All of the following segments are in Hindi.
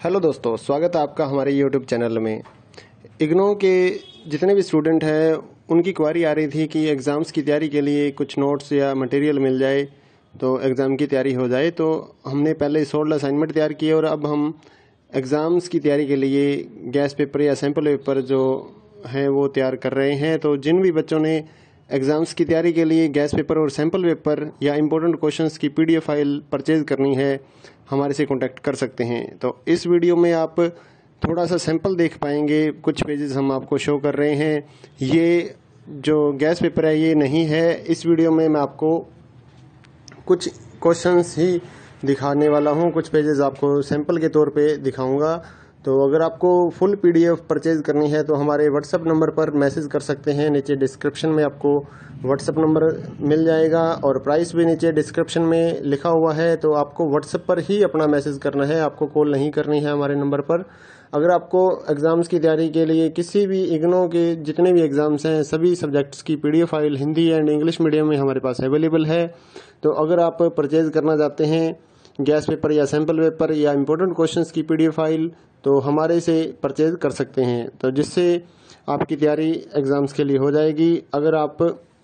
हेलो दोस्तों, स्वागत है आपका हमारे यूट्यूब चैनल में। इग्नो के जितने भी स्टूडेंट हैं उनकी क्वारी आ रही थी कि एग्ज़ाम्स की तैयारी के लिए कुछ नोट्स या मटेरियल मिल जाए तो एग्ज़ाम की तैयारी हो जाए। तो हमने पहले 16 असाइनमेंट तैयार किए और अब हम एग्ज़ाम्स की तैयारी के लिए गैस पेपर या सैम्पल पेपर जो हैं वो तैयार कर रहे हैं। तो जिन भी बच्चों ने एग्ज़ाम्स की तैयारी के लिए गैस पेपर और सैम्पल पेपर या इम्पोर्टेंट क्वेश्चंस की PDF फाइल परचेज़ करनी है, हमारे से कांटेक्ट कर सकते हैं। तो इस वीडियो में आप थोड़ा सा सैंपल देख पाएंगे, कुछ पेजेस हम आपको शो कर रहे हैं। ये जो गैस पेपर है ये नहीं है। इस वीडियो में मैं आपको कुछ क्वेश्चंस ही दिखाने वाला हूँ, कुछ पेजेस आपको सैंपल के तौर पे दिखाऊंगा। तो अगर आपको फुल PDF परचेज करनी है तो हमारे व्हाट्सएप नंबर पर मैसेज कर सकते हैं। नीचे डिस्क्रिप्शन में आपको व्हाट्सएप नंबर मिल जाएगा और प्राइस भी नीचे डिस्क्रिप्शन में लिखा हुआ है। तो आपको व्हाट्सएप पर ही अपना मैसेज करना है, आपको कॉल नहीं करनी है हमारे नंबर पर। अगर आपको एग्ज़ाम्स की तैयारी के लिए किसी भी इग्नो के जितने भी एग्ज़ाम्स हैं सभी सब्जेक्ट्स की PDF file Hindi and English medium में हमारे पास अवेलेबल है। तो अगर आप परचेज करना चाहते हैं गैस पेपर या सैम्पल पेपर या इम्पोर्टेंट क्वेश्चंस की PDF फाइल तो हमारे से परचेज कर सकते हैं, तो जिससे आपकी तैयारी एग्ज़ाम्स के लिए हो जाएगी। अगर आप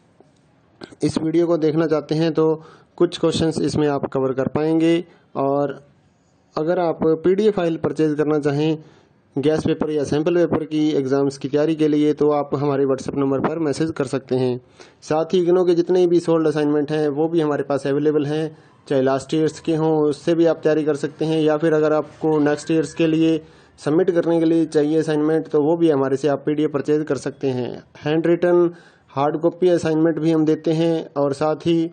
इस वीडियो को देखना चाहते हैं तो कुछ क्वेश्चंस इसमें आप कवर कर पाएंगे। और अगर आप PDF फाइल परचेज करना चाहें गैस पेपर या सैम्पल पेपर की एग्ज़ाम्स की तैयारी के लिए तो आप हमारे व्हाट्सएप नंबर पर मैसेज कर सकते हैं। साथ ही इग्नो के जितने भी 16 असाइनमेंट हैं वो भी हमारे पास अवेलेबल हैं, चाहे लास्ट ईयर्स के हों उससे भी आप तैयारी कर सकते हैं, या फिर अगर आपको नेक्स्ट ईयर्स के लिए सबमिट करने के लिए चाहिए असाइनमेंट तो वो भी हमारे से आप PDF परचेज कर सकते हैं। Hand written hard copy assignment भी हम देते हैं और साथ ही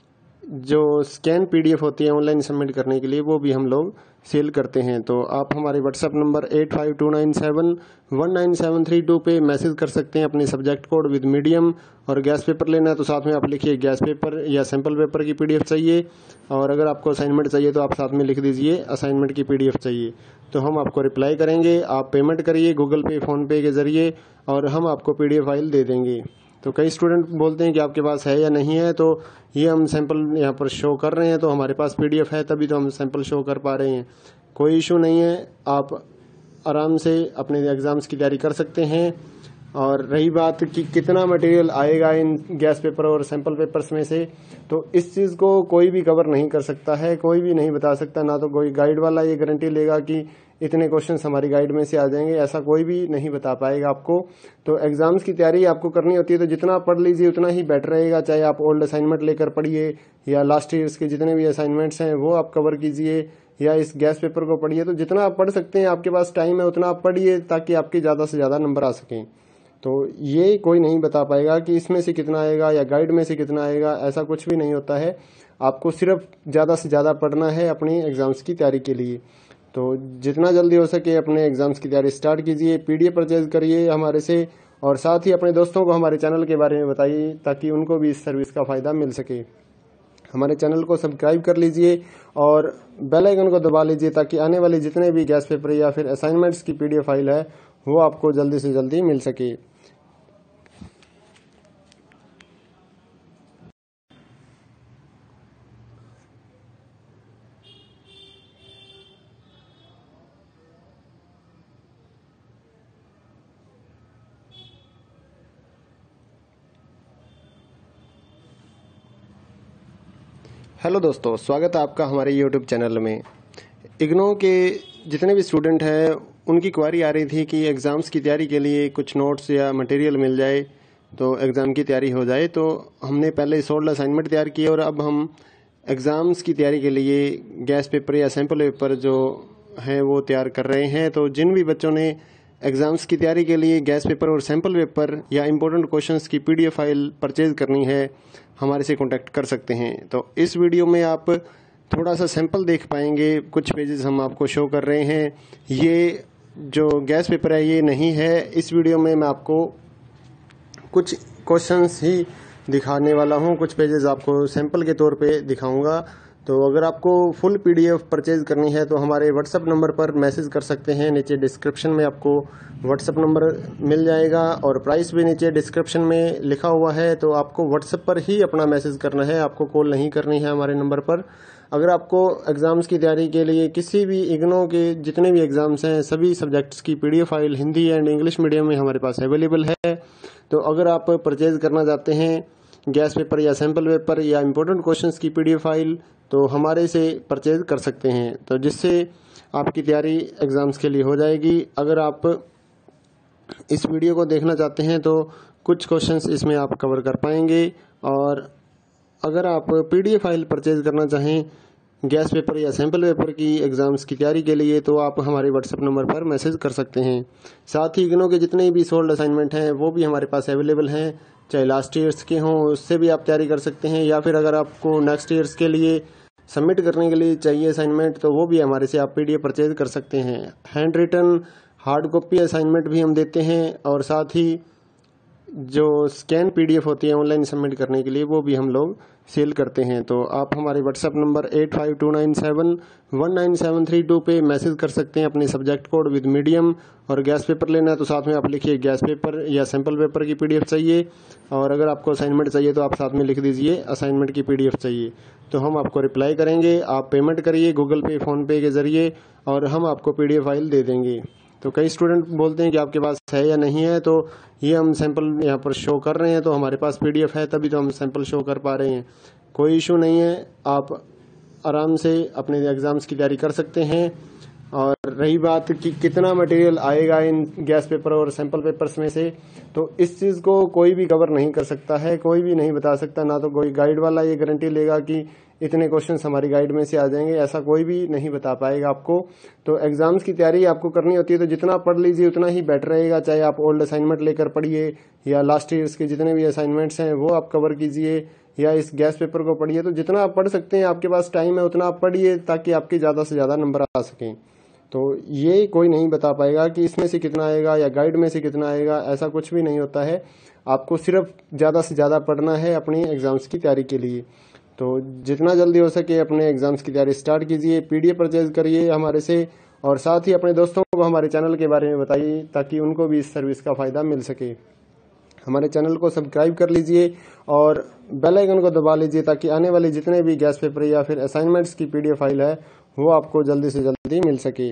जो स्कैन PDF होती है ऑनलाइन सबमिट करने के लिए वो भी हम लोग सेल करते हैं। तो आप हमारे व्हाट्सएप नंबर 8529719732 पे मैसेज कर सकते हैं अपने सब्जेक्ट कोड विद मीडियम। और गैस पेपर लेना है तो साथ में आप लिखिए गैस पेपर या सैम्पल पेपर की PDF चाहिए, और अगर आपको असाइनमेंट चाहिए तो आप साथ में लिख दीजिए असाइनमेंट की PDF चाहिए, तो हम आपको रिप्लाई करेंगे। आप पेमेंट करिए गूगल पे फ़ोनपे के ज़रिए और हम आपको PDF फाइल दे देंगे। तो कई स्टूडेंट बोलते हैं कि आपके पास है या नहीं है, तो ये हम सैंपल यहाँ पर शो कर रहे हैं, तो हमारे पास PDF है तभी तो हम सैंपल शो कर पा रहे हैं। कोई इशू नहीं है, आप आराम से अपने एग्ज़ाम्स की तैयारी कर सकते हैं। और रही बात कि कितना मटेरियल आएगा इन गैस पेपर और सैंपल पेपर्स में से, तो इस चीज़ को कोई भी कवर नहीं कर सकता है, कोई भी नहीं बता सकता। ना तो कोई गाइड वाला ये गारंटी लेगा कि इतने क्वेश्चंस हमारी गाइड में से आ जाएंगे, ऐसा कोई भी नहीं बता पाएगा आपको। तो एग्ज़ाम्स की तैयारी आपको करनी होती है तो जितना पढ़ लीजिए उतना ही बेटर रहेगा। चाहे आप ओल्ड असाइनमेंट लेकर पढ़िए या लास्ट ईयर्स के जितने भी असाइनमेंट्स हैं वो आप कवर कीजिए, या इस गैस पेपर को पढ़िए। तो जितना आप पढ़ सकते हैं, आपके पास टाइम है उतना आप पढ़िए ताकि आपके ज़्यादा से ज़्यादा नंबर आ सकें। तो ये कोई नहीं बता पाएगा कि इसमें से कितना आएगा या गाइड में से कितना आएगा, ऐसा कुछ भी नहीं होता है। आपको सिर्फ ज़्यादा से ज़्यादा पढ़ना है अपनी एग्ज़ाम्स की तैयारी के लिए। तो जितना जल्दी हो सके अपने एग्ज़ाम्स की तैयारी स्टार्ट कीजिए, PDF परचेज करिए हमारे से, और साथ ही अपने दोस्तों को हमारे चैनल के बारे में बताइए ताकि उनको भी इस सर्विस का फ़ायदा मिल सके। हमारे चैनल को सब्सक्राइब कर लीजिए और बेल आइकन को दबा लीजिए ताकि आने वाले जितने भी गैस पेपर या फिर असाइनमेंट्स की PDF फाइल है वो आपको जल्दी से जल्दी मिल सके। हेलो दोस्तों, स्वागत है आपका हमारे यूट्यूब चैनल में। इग्नो के जितने भी स्टूडेंट हैं उनकी क्वारी आ रही थी कि एग्ज़ाम्स की तैयारी के लिए कुछ नोट्स या मटेरियल मिल जाए तो एग्ज़ाम की तैयारी हो जाए। तो हमने पहले 16 असाइनमेंट तैयार किए और अब हम एग्ज़ाम्स की तैयारी के लिए गैस पेपर या सैम्पल पेपर जो हैं वो तैयार कर रहे हैं। तो जिन भी बच्चों ने एग्ज़ाम्स की तैयारी के लिए गैस पेपर और सैम्पल पेपर या इम्पोर्टेंट क्वेश्चंस की PDF फाइल परचेज करनी है, हमारे से कांटेक्ट कर सकते हैं। तो इस वीडियो में आप थोड़ा सा सैंपल देख पाएंगे, कुछ पेजेस हम आपको शो कर रहे हैं। ये जो गैस पेपर है ये नहीं है। इस वीडियो में मैं आपको कुछ क्वेश्चंस ही दिखाने वाला हूँ, कुछ पेजेस आपको सैंपल के तौर पे दिखाऊंगा। तो अगर आपको फुल PDF परचेज करनी है तो हमारे व्हाट्सएप नंबर पर मैसेज कर सकते हैं। नीचे डिस्क्रिप्शन में आपको व्हाट्सएप नंबर मिल जाएगा और प्राइस भी नीचे डिस्क्रिप्शन में लिखा हुआ है। तो आपको व्हाट्सएप पर ही अपना मैसेज करना है, आपको कॉल नहीं करनी है हमारे नंबर पर। अगर आपको एग्ज़ाम्स की तैयारी के लिए किसी भी इग्नो के जितने भी एग्ज़ाम्स हैं सभी सब्जेक्ट्स की PDF file Hindi and English medium में हमारे पास अवेलेबल है। तो अगर आप परचेज़ करना चाहते हैं गैस पेपर या सैम्पल पेपर या इम्पोर्टेंट क्वेश्चंस की PDF फाइल तो हमारे से परचेज़ कर सकते हैं, तो जिससे आपकी तैयारी एग्ज़ाम्स के लिए हो जाएगी। अगर आप इस वीडियो को देखना चाहते हैं तो कुछ क्वेश्चंस इसमें आप कवर कर पाएंगे। और अगर आप PDF फाइल परचेज़ करना चाहें गैस पेपर या सैम्पल पेपर की एग्ज़ाम्स की तैयारी के लिए तो आप हमारे व्हाट्सएप नंबर पर मैसेज कर सकते हैं। साथ ही इग्नो के जितने भी सोल्ड असाइनमेंट हैं वो भी हमारे पास अवेलेबल हैं, चाहे लास्ट ईयर्स के हों उससे भी आप तैयारी कर सकते हैं, या फिर अगर आपको नेक्स्ट ईयर्स के लिए सबमिट करने के लिए चाहिए असाइनमेंट तो वो भी हमारे से आप PDF परचेज कर सकते हैं। Hand written hard copy assignment भी हम देते हैं, और साथ ही जो स्कैन PDF होती है ऑनलाइन सबमिट करने के लिए वो भी हम लोग सेल करते हैं। तो आप हमारे व्हाट्सएप नंबर 8529719732 पे मैसेज कर सकते हैं अपने सब्जेक्ट कोड विद मीडियम। और गैस पेपर लेना है तो साथ में आप लिखिए गैस पेपर या सैम्पल पेपर की PDF चाहिए, और अगर आपको असाइनमेंट चाहिए तो आप साथ में लिख दीजिए असाइनमेंट की PDF चाहिए, तो हम आपको रिप्लाई करेंगे। आप पेमेंट करिए गूगल पे फ़ोनपे के ज़रिए और हम आपको PDF फाइल दे देंगे। तो कई स्टूडेंट बोलते हैं कि आपके पास है या नहीं है, तो ये हम सैंपल यहाँ पर शो कर रहे हैं, तो हमारे पास PDF है तभी तो हम सैंपल शो कर पा रहे हैं। कोई इशू नहीं है, आप आराम से अपने एग्ज़ाम्स की तैयारी कर सकते हैं। और रही बात कि कितना मटेरियल आएगा इन गैस पेपर और सैंपल पेपर्स में से, तो इस चीज़ को कोई भी कवर नहीं कर सकता है, कोई भी नहीं बता सकता। ना तो कोई गाइड वाला ये गारंटी लेगा कि इतने क्वेश्चंस हमारी गाइड में से आ जाएंगे, ऐसा कोई भी नहीं बता पाएगा आपको। तो एग्जाम्स की तैयारी आपको करनी होती है तो जितना पढ़ लीजिए उतना ही बेटर रहेगा, चाहे आप ओल्ड असाइनमेंट लेकर पढ़िए या लास्ट ईयर्स के जितने भी असाइनमेंट्स हैं वो आप कवर कीजिए, या इस गैस पेपर को पढ़िए। तो जितना आप पढ़ सकते हैं, आपके पास टाइम है उतना आप पढ़िए ताकि आपके ज़्यादा से ज़्यादा नंबर आ सकें। तो ये कोई नहीं बता पाएगा कि इसमें से कितना आएगा या गाइड में से कितना आएगा, ऐसा कुछ भी नहीं होता है। आपको सिर्फ ज़्यादा से ज़्यादा पढ़ना है अपनी एग्ज़ाम्स की तैयारी के लिए। तो जितना जल्दी हो सके अपने एग्ज़ाम्स की तैयारी स्टार्ट कीजिए, PDF परचेज करिए हमारे से, और साथ ही अपने दोस्तों को हमारे चैनल के बारे में बताइए ताकि उनको भी इस सर्विस का फ़ायदा मिल सके। हमारे चैनल को सब्सक्राइब कर लीजिए और बेल आइकन को दबा लीजिए ताकि आने वाले जितने भी गैस पेपर या फिर असाइनमेंट्स की PDF फाइल है वो आपको जल्दी से जल्दी मिल सके।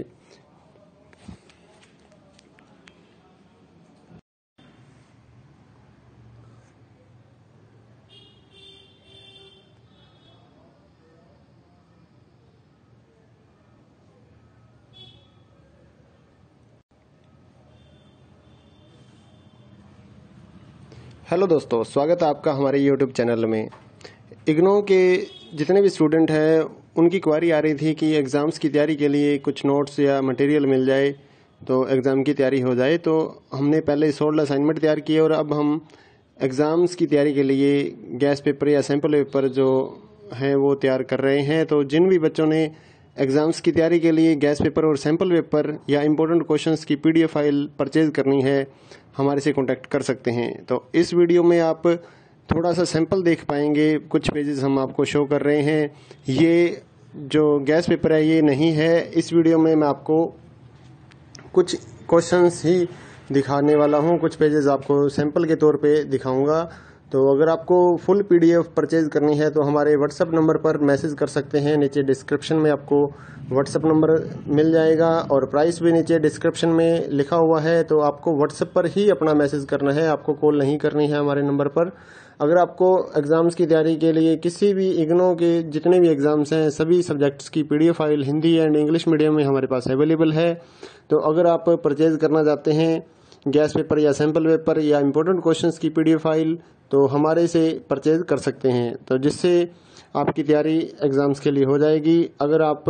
हेलो दोस्तों, स्वागत है आपका हमारे YouTube चैनल में। इग्नो के जितने भी स्टूडेंट हैं उनकी क्वारी आ रही थी कि एग्ज़ाम्स की तैयारी के लिए कुछ नोट्स या मटेरियल मिल जाए तो एग्ज़ाम की तैयारी हो जाए। तो हमने पहले सोल्ड असाइनमेंट तैयार किए और अब हम एग्ज़ाम्स की तैयारी के लिए गैस पेपर या सैम्पल पेपर जो हैं वो तैयार कर रहे हैं। तो जिन भी बच्चों ने एग्ज़ाम्स की तैयारी के लिए गैस पेपर और सैम्पल पेपर या इम्पोर्टेंट क्वेश्चंस की PDF फाइल परचेज़ करनी है हमारे से कांटेक्ट कर सकते हैं। तो इस वीडियो में आप थोड़ा सा सैंपल देख पाएंगे, कुछ पेजेस हम आपको शो कर रहे हैं। ये जो गैस पेपर है ये नहीं है, इस वीडियो में मैं आपको कुछ क्वेश्चंस ही दिखाने वाला हूँ, कुछ पेजेस आपको सैंपल के तौर पे दिखाऊंगा। तो अगर आपको फुल PDF परचेज करनी है तो हमारे व्हाट्सएप नंबर पर मैसेज कर सकते हैं। नीचे डिस्क्रिप्शन में आपको व्हाट्सएप नंबर मिल जाएगा और प्राइस भी नीचे डिस्क्रिप्शन में लिखा हुआ है। तो आपको व्हाट्सएप पर ही अपना मैसेज करना है, आपको कॉल नहीं करनी है हमारे नंबर पर। अगर आपको एग्ज़ाम्स की तैयारी के लिए किसी भी इग्नो के जितने भी एग्ज़ाम्स हैं सभी सब्जेक्ट्स की PDF file Hindi and English medium में हमारे पास अवेलेबल है। तो अगर आप परचेज़ करना चाहते हैं गैस पेपर या सैम्पल पेपर या इम्पोर्टेंट क्वेश्चंस की PDF फाइल तो हमारे से परचेज़ कर सकते हैं, तो जिससे आपकी तैयारी एग्ज़ाम्स के लिए हो जाएगी। अगर आप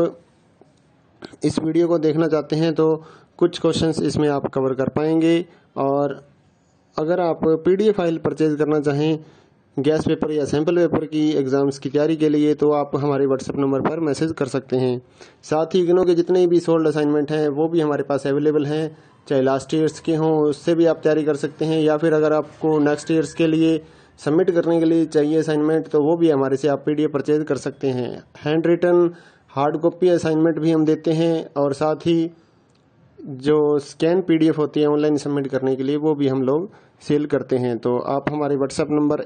इस वीडियो को देखना चाहते हैं तो कुछ क्वेश्चंस इसमें आप कवर कर पाएंगे। और अगर आप PDF फाइल परचेज़ करना चाहें गैस पेपर या सैम्पल पेपर की एग्ज़ाम्स की तैयारी के लिए तो आप हमारे व्हाट्सएप नंबर पर मैसेज कर सकते हैं। साथ ही इग्नो के जितने भी सोल्ड असाइनमेंट हैं वो भी हमारे पास अवेलेबल हैं, चाहे लास्ट ईयर्स के हों उससे भी आप तैयारी कर सकते हैं, या फिर अगर आपको नेक्स्ट ईयर्स के लिए सबमिट करने के लिए चाहिए असाइनमेंट तो वो भी हमारे से आप PDF परचेज कर सकते हैं। Hand written hard copy assignment भी हम देते हैं, और साथ ही जो स्कैन PDF होती है ऑनलाइन सबमिट करने के लिए वो भी हम लोग सेल करते हैं। तो आप हमारे व्हाट्सएप नंबर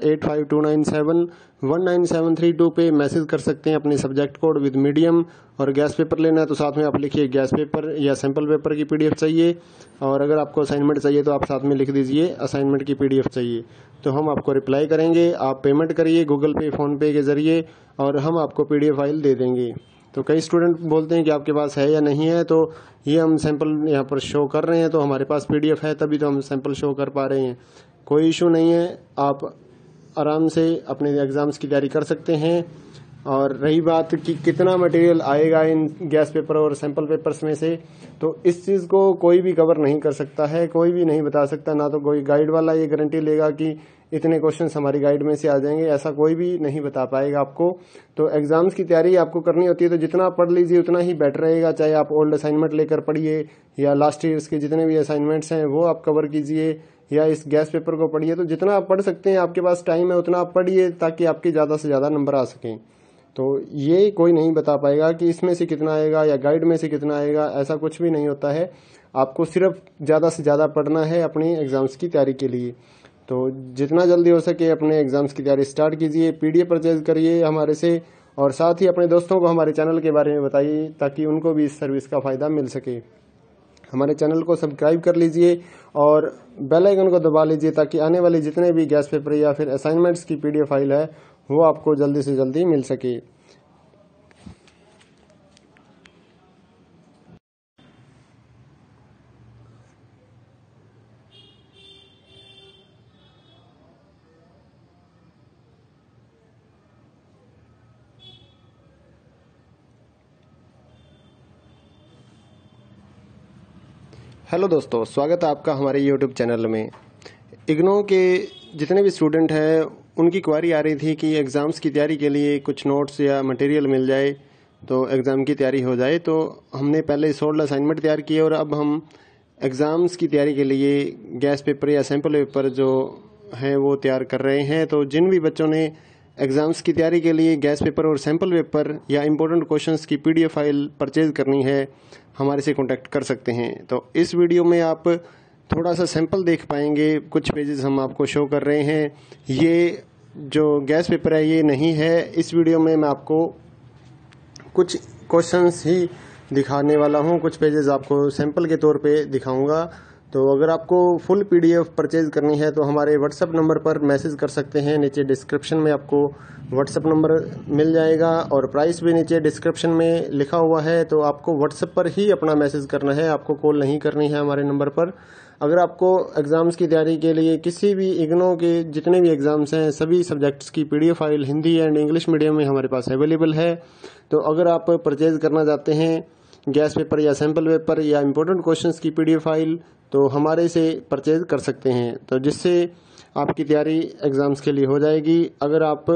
8529719732 पे मैसेज कर सकते हैं अपने सब्जेक्ट कोड विद मीडियम। और गैस पेपर लेना है तो साथ में आप लिखिए गैस पेपर या सैम्पल पेपर की पीडीएफ चाहिए। और अगर आपको असाइनमेंट चाहिए तो आप साथ में लिख दीजिए असाइनमेंट की पीडीएफ चाहिए, तो हम आपको रिप्लाई करेंगे। आप पेमेंट करिए गूगल पे, फ़ोन पे के ज़रिए और हम आपको पीडीएफ फाइल दे देंगे। तो कई स्टूडेंट बोलते हैं कि आपके पास है या नहीं है, तो ये हम सैंपल यहाँ पर शो कर रहे हैं, तो हमारे पास पीडीएफ है तभी तो हम सैंपल शो कर पा रहे हैं। कोई इशू नहीं है, आप आराम से अपने एग्ज़ाम्स की तैयारी कर सकते हैं। और रही बात कि कितना मटेरियल आएगा इन गैस पेपर और सैंपल पेपर्स में से, तो इस चीज़ को कोई भी कवर नहीं कर सकता है, कोई भी नहीं बता सकता। ना तो कोई गाइड वाला ये गारंटी लेगा कि इतने क्वेश्चंस हमारी गाइड में से आ जाएंगे, ऐसा कोई भी नहीं बता पाएगा आपको। तो एग्जाम्स की तैयारी आपको करनी होती है तो जितना पढ़ लीजिए उतना ही बेटर रहेगा। चाहे आप ओल्ड असाइनमेंट लेकर पढ़िए या लास्ट ईयर्स के जितने भी असाइनमेंट्स हैं वो आप कवर कीजिए, या इस गैस पेपर को पढ़िए। तो जितना आप पढ़ सकते हैं, आपके पास टाइम है उतना आप पढ़िए ताकि आपके ज़्यादा से ज़्यादा नंबर आ सकें। तो ये कोई नहीं बता पाएगा कि इसमें से कितना आएगा या गाइड में से कितना आएगा, ऐसा कुछ भी नहीं होता है। आपको सिर्फ ज़्यादा से ज़्यादा पढ़ना है अपनी एग्ज़ाम्स की तैयारी के लिए। तो जितना जल्दी हो सके अपने एग्ज़ाम्स की तैयारी स्टार्ट कीजिए, पीडीएफ परचेज करिए हमारे से, और साथ ही अपने दोस्तों को हमारे चैनल के बारे में बताइए ताकि उनको भी इस सर्विस का फ़ायदा मिल सके। हमारे चैनल को सब्सक्राइब कर लीजिए और बेल आइकन को दबा लीजिए ताकि आने वाले जितने भी गैस पेपर या फिर असाइनमेंट्स की पीडीएफ फाइल है वो आपको जल्दी से जल्दी मिल सके। हेलो दोस्तों, स्वागत है आपका हमारे यूट्यूब चैनल में। इग्नो के जितने भी स्टूडेंट हैं उनकी क्वारी आ रही थी कि एग्ज़ाम्स की तैयारी के लिए कुछ नोट्स या मटेरियल मिल जाए तो एग्ज़ाम की तैयारी हो जाए। तो हमने पहले 16 असाइनमेंट तैयार किए और अब हम एग्ज़ाम्स की तैयारी के लिए गैस पेपर या सैम्पल पेपर जो हैं वो तैयार कर रहे हैं। तो जिन भी बच्चों ने एग्ज़ाम्स की तैयारी के लिए गैस पेपर और सैम्पल पेपर या इम्पोर्टेंट क्वेश्चंस की पीडीएफ फाइल परचेज करनी है, हमारे से कांटेक्ट कर सकते हैं। तो इस वीडियो में आप थोड़ा सा सैंपल देख पाएंगे, कुछ पेजेस हम आपको शो कर रहे हैं। ये जो गैस पेपर है ये नहीं है, इस वीडियो में मैं आपको कुछ क्वेश्चंस ही दिखाने वाला हूँ, कुछ पेजेस आपको सैंपल के तौर पे दिखाऊंगा। तो अगर आपको फुल पीडीएफ परचेज करनी है तो हमारे व्हाट्सएप नंबर पर मैसेज कर सकते हैं। नीचे डिस्क्रिप्शन में आपको व्हाट्सएप नंबर मिल जाएगा और प्राइस भी नीचे डिस्क्रिप्शन में लिखा हुआ है। तो आपको व्हाट्सएप पर ही अपना मैसेज करना है, आपको कॉल नहीं करनी है हमारे नंबर पर। अगर आपको एग्ज़ाम्स की तैयारी के लिए किसी भी इग्नो के जितने भी एग्ज़ाम्स हैं सभी सब्जेक्ट्स की PDF file Hindi and English medium में हमारे पास अवेलेबल है। तो अगर आप परचेज करना चाहते हैं गैस पेपर या सैम्पल पेपर या इम्पोर्टेंट क्वेश्चंस की पीडीएफ फाइल तो हमारे से परचेज कर सकते हैं, तो जिससे आपकी तैयारी एग्ज़ाम्स के लिए हो जाएगी। अगर आप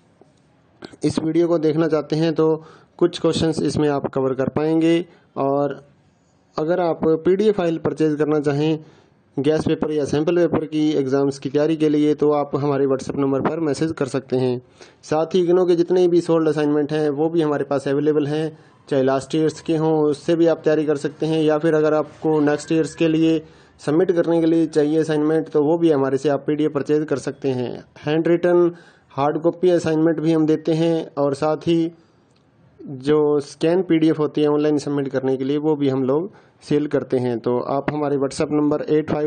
इस वीडियो को देखना चाहते हैं तो कुछ क्वेश्चंस इसमें आप कवर कर पाएंगे। और अगर आप पीडीएफ फाइल परचेज करना चाहें गैस पेपर या सैम्पल पेपर की एग्ज़ाम्स की तैयारी के लिए तो आप हमारे व्हाट्सएप नंबर पर मैसेज कर सकते हैं। साथ ही इग्नो के जितने भी सोल्ड असाइनमेंट हैं वो भी हमारे पास अवेलेबल हैं, चाहे लास्ट ईयर्स के हों उससे भी आप तैयारी कर सकते हैं, या फिर अगर आपको नेक्स्ट ईयर्स के लिए सबमिट करने के लिए चाहिए असाइनमेंट तो वो भी हमारे से आप पीडीएफ परचेज कर सकते हैं। Hand written hard copy assignment भी हम देते हैं और साथ ही जो स्कैन पीडीएफ होती है ऑनलाइन सबमिट करने के लिए वो भी हम लोग सेल करते हैं। तो आप हमारे व्हाट्सएप नंबर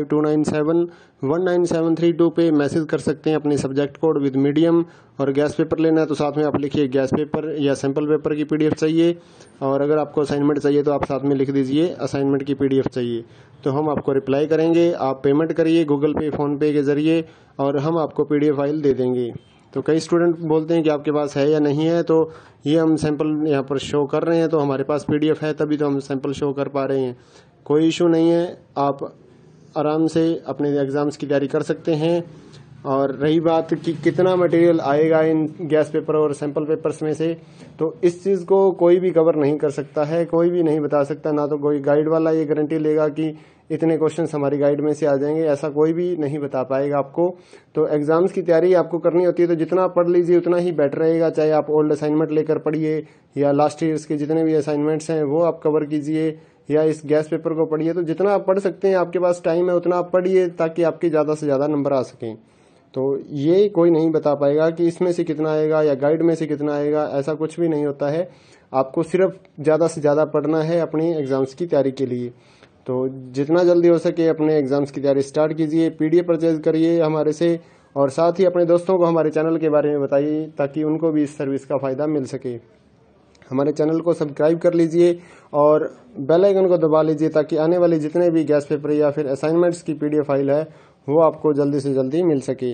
8529719732 पे मैसेज कर सकते हैं अपने सब्जेक्ट कोड विद मीडियम। और गैस पेपर लेना है तो साथ में आप लिखिए गैस पेपर या सैम्पल पेपर की पीडीएफ चाहिए। और अगर आपको असाइनमेंट चाहिए तो आप साथ में लिख दीजिए असाइनमेंट की पीडीएफ चाहिए, तो हम आपको रिप्लाई करेंगे। आप पेमेंट करिए गूगल पे, फ़ोन पे के ज़रिए और हम आपको पीडीएफ फाइल दे देंगे। तो कई स्टूडेंट बोलते हैं कि आपके पास है या नहीं है, तो ये हम सैंपल यहाँ पर शो कर रहे हैं, तो हमारे पास पीडीएफ है तभी तो हम सैंपल शो कर पा रहे हैं। कोई इशू नहीं है, आप आराम से अपने एग्ज़ाम्स की तैयारी कर सकते हैं। और रही बात कि कितना मटेरियल आएगा इन गैस पेपर और सैंपल पेपर्स में से, तो इस चीज़ को कोई भी कवर नहीं कर सकता है, कोई भी नहीं बता सकता। ना तो कोई गाइड वाला ये गारंटी लेगा कि इतने क्वेश्चंस हमारी गाइड में से आ जाएंगे, ऐसा कोई भी नहीं बता पाएगा आपको। तो एग्ज़ाम्स की तैयारी आपको करनी होती है तो जितना पढ़ लीजिए उतना ही बेटर रहेगा। चाहे आप ओल्ड असाइनमेंट लेकर पढ़िए या लास्ट ईयर्स के जितने भी असाइनमेंट्स हैं वो आप कवर कीजिए, या इस गैस पेपर को पढ़िए। तो जितना आप पढ़ सकते हैं, आपके पास टाइम है उतना आप पढ़िए ताकि आपके ज़्यादा से ज़्यादा नंबर आ सकें। तो ये कोई नहीं बता पाएगा कि इसमें से कितना आएगा या गाइड में से कितना आएगा, ऐसा कुछ भी नहीं होता है। आपको सिर्फ ज़्यादा से ज़्यादा पढ़ना है अपनी एग्ज़ाम्स की तैयारी के लिए। तो जितना जल्दी हो सके अपने एग्ज़ाम्स की तैयारी स्टार्ट कीजिए, पीडीएफ परचेज करिए हमारे से, और साथ ही अपने दोस्तों को हमारे चैनल के बारे में बताइए ताकि उनको भी इस सर्विस का फ़ायदा मिल सके। हमारे चैनल को सब्सक्राइब कर लीजिए और बेल आइकन को दबा लीजिए ताकि आने वाले जितने भी गैस पेपर या फिर असाइनमेंट्स की पीडीएफ फाइल है वो आपको जल्दी से जल्दी मिल सके।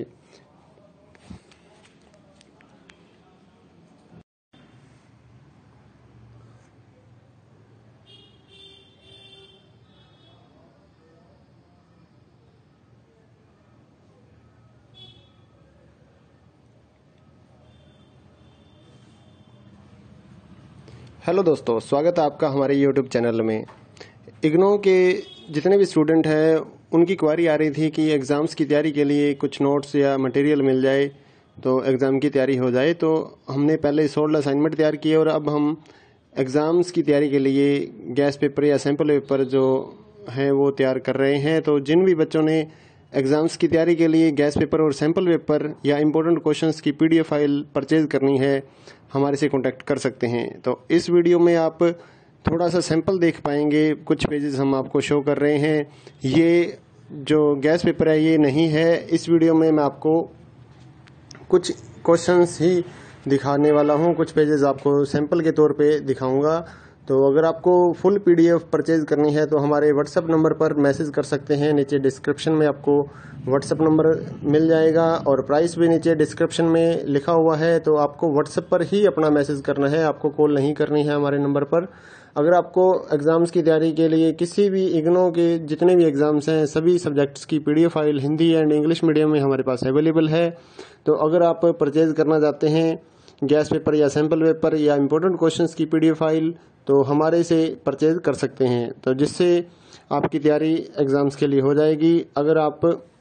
हेलो दोस्तों, स्वागत है आपका हमारे यूट्यूब चैनल में। इग्नो के जितने भी स्टूडेंट हैं उनकी क्वारी आ रही थी कि एग्ज़ाम्स की तैयारी के लिए कुछ नोट्स या मटेरियल मिल जाए तो एग्ज़ाम की तैयारी हो जाए। तो हमने पहले 16 असाइनमेंट तैयार किए और अब हम एग्ज़ाम्स की तैयारी के लिए गैस पेपर या सैम्पल पेपर जो हैं वो तैयार कर रहे हैं। तो जिन भी बच्चों ने एग्ज़ाम्स की तैयारी के लिए गैस पेपर और सैम्पल पेपर या इम्पोर्टेंट क्वेश्चंस की पीडीएफ फाइल परचेज करनी है, हमारे से कांटेक्ट कर सकते हैं। तो इस वीडियो में आप थोड़ा सा सैंपल देख पाएंगे, कुछ पेजेस हम आपको शो कर रहे हैं। ये जो गैस पेपर है ये नहीं है। इस वीडियो में मैं आपको कुछ क्वेश्चंस ही दिखाने वाला हूँ, कुछ पेजेस आपको सैंपल के तौर पे दिखाऊंगा। तो अगर आपको फुल पीडीएफ परचेज करनी है तो हमारे व्हाट्सएप नंबर पर मैसेज कर सकते हैं। नीचे डिस्क्रिप्शन में आपको व्हाट्सएप नंबर मिल जाएगा और प्राइस भी नीचे डिस्क्रिप्शन में लिखा हुआ है। तो आपको व्हाट्सएप पर ही अपना मैसेज करना है, आपको कॉल नहीं करनी है हमारे नंबर पर। अगर आपको एग्ज़ाम्स की तैयारी के लिए किसी भी इग्नो के जितने भी एग्ज़ाम्स हैं सभी सब्जेक्ट्स की PDF file Hindi and English medium में हमारे पास अवेलेबल है। तो अगर आप परचेज करना चाहते हैं गैस पेपर या सैम्पल पेपर या इम्पोर्टेंट क्वेश्चंस की पीडीएफ फाइल तो हमारे से परचेज कर सकते हैं, तो जिससे आपकी तैयारी एग्ज़ाम्स के लिए हो जाएगी। अगर आप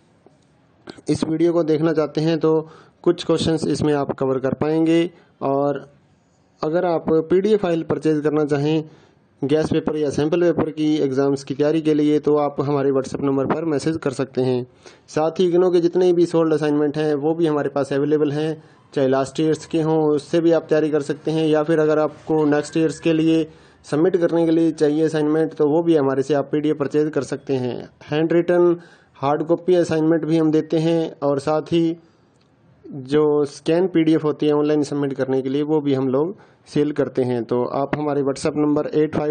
इस वीडियो को देखना चाहते हैं तो कुछ क्वेश्चंस इसमें आप कवर कर पाएंगे। और अगर आप पीडीएफ फाइल परचेज करना चाहें गैस पेपर या सैम्पल पेपर की एग्ज़ाम्स की तैयारी के लिए तो आप हमारे व्हाट्सएप नंबर पर मैसेज कर सकते हैं। साथ ही इग्नो के जितने भी सोल्ड असाइनमेंट हैं वो भी हमारे पास अवेलेबल हैं, चाहे लास्ट ईयर्स के हों उससे भी आप तैयारी कर सकते हैं, या फिर अगर आपको नेक्स्ट ईयर्स के लिए सबमिट करने के लिए चाहिए असाइनमेंट तो वो भी हमारे से आप पीडीएफ परचेज कर सकते हैं। Hand written hard copy assignment भी हम देते हैं और साथ ही जो स्कैन पीडीएफ होती है ऑनलाइन सबमिट करने के लिए वो भी हम लोग सेल करते हैं। तो आप हमारे व्हाट्सएप नंबर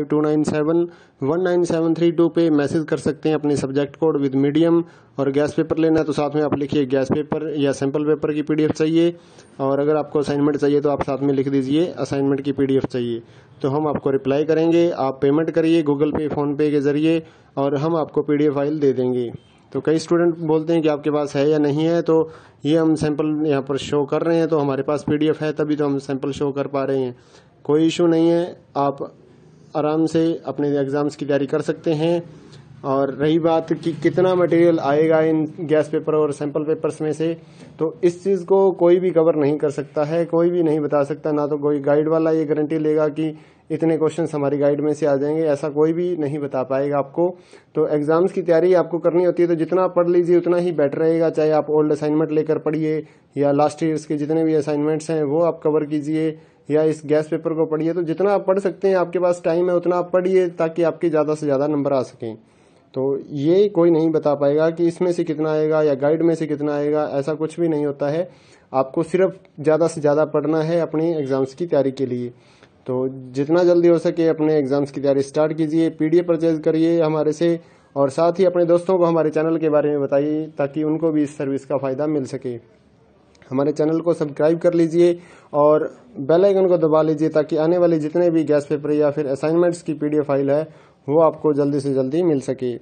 8529719732 पे मैसेज कर सकते हैं अपने सब्जेक्ट कोड विद मीडियम। और गैस पेपर लेना है तो साथ में आप लिखिए गैस पेपर या सैम्पल पेपर की पीडीएफ चाहिए, और अगर आपको असाइनमेंट चाहिए तो आप साथ में लिख दीजिए असाइनमेंट की पीडीएफ चाहिए। तो हम आपको रिप्लाई करेंगे, आप पेमेंट करिए गूगल पे फ़ोन पे के ज़रिए और हम आपको पीडीएफ फाइल दे देंगे। तो कई स्टूडेंट बोलते हैं कि आपके पास है या नहीं है, तो ये हम सैंपल यहाँ पर शो कर रहे हैं तो हमारे पास पीडीएफ है तभी तो हम सैंपल शो कर पा रहे हैं। कोई इशू नहीं है, आप आराम से अपने एग्ज़ाम्स की तैयारी कर सकते हैं। और रही बात कि कितना मटेरियल आएगा इन गैस पेपर और सैंपल पेपर्स में से, तो इस चीज़ को कोई भी कवर नहीं कर सकता है, कोई भी नहीं बता सकता। ना तो कोई गाइड वाला ये गारंटी लेगा कि इतने क्वेश्चंस हमारी गाइड में से आ जाएंगे, ऐसा कोई भी नहीं बता पाएगा आपको। तो एग्ज़ाम्स की तैयारी आपको करनी होती है तो जितना पढ़ लीजिए उतना ही बेटर रहेगा। चाहे आप ओल्ड असाइनमेंट लेकर पढ़िए या लास्ट ईयर्स के जितने भी असाइनमेंट्स हैं वो आप कवर कीजिए या इस गैस पेपर को पढ़िए। तो जितना आप पढ़ सकते हैं, आपके पास टाइम है उतना आप पढ़िए ताकि आपके ज़्यादा से ज़्यादा नंबर आ सकें। तो ये कोई नहीं बता पाएगा कि इसमें से कितना आएगा या गाइड में से कितना आएगा, ऐसा कुछ भी नहीं होता है। आपको सिर्फ ज़्यादा से ज़्यादा पढ़ना है अपनी एग्ज़ाम्स की तैयारी के लिए। तो जितना जल्दी हो सके अपने एग्ज़ाम्स की तैयारी स्टार्ट कीजिए, पीडीएफ परचेज करिए हमारे से, और साथ ही अपने दोस्तों को हमारे चैनल के बारे में बताइए ताकि उनको भी इस सर्विस का फ़ायदा मिल सके। हमारे चैनल को सब्सक्राइब कर लीजिए और बेल आइकन को दबा लीजिए ताकि आने वाले जितने भी गैस पेपर या फिर असाइनमेंट्स की पीडीएफ फाइल है वो आपको जल्दी से जल्दी मिल सके।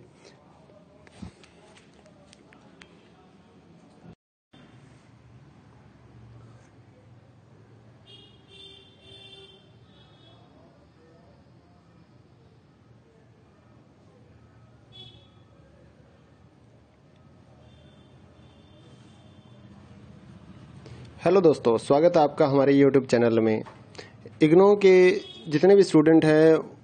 हेलो दोस्तों, स्वागत है आपका हमारे यूट्यूब चैनल में। इग्नो के जितने भी स्टूडेंट हैं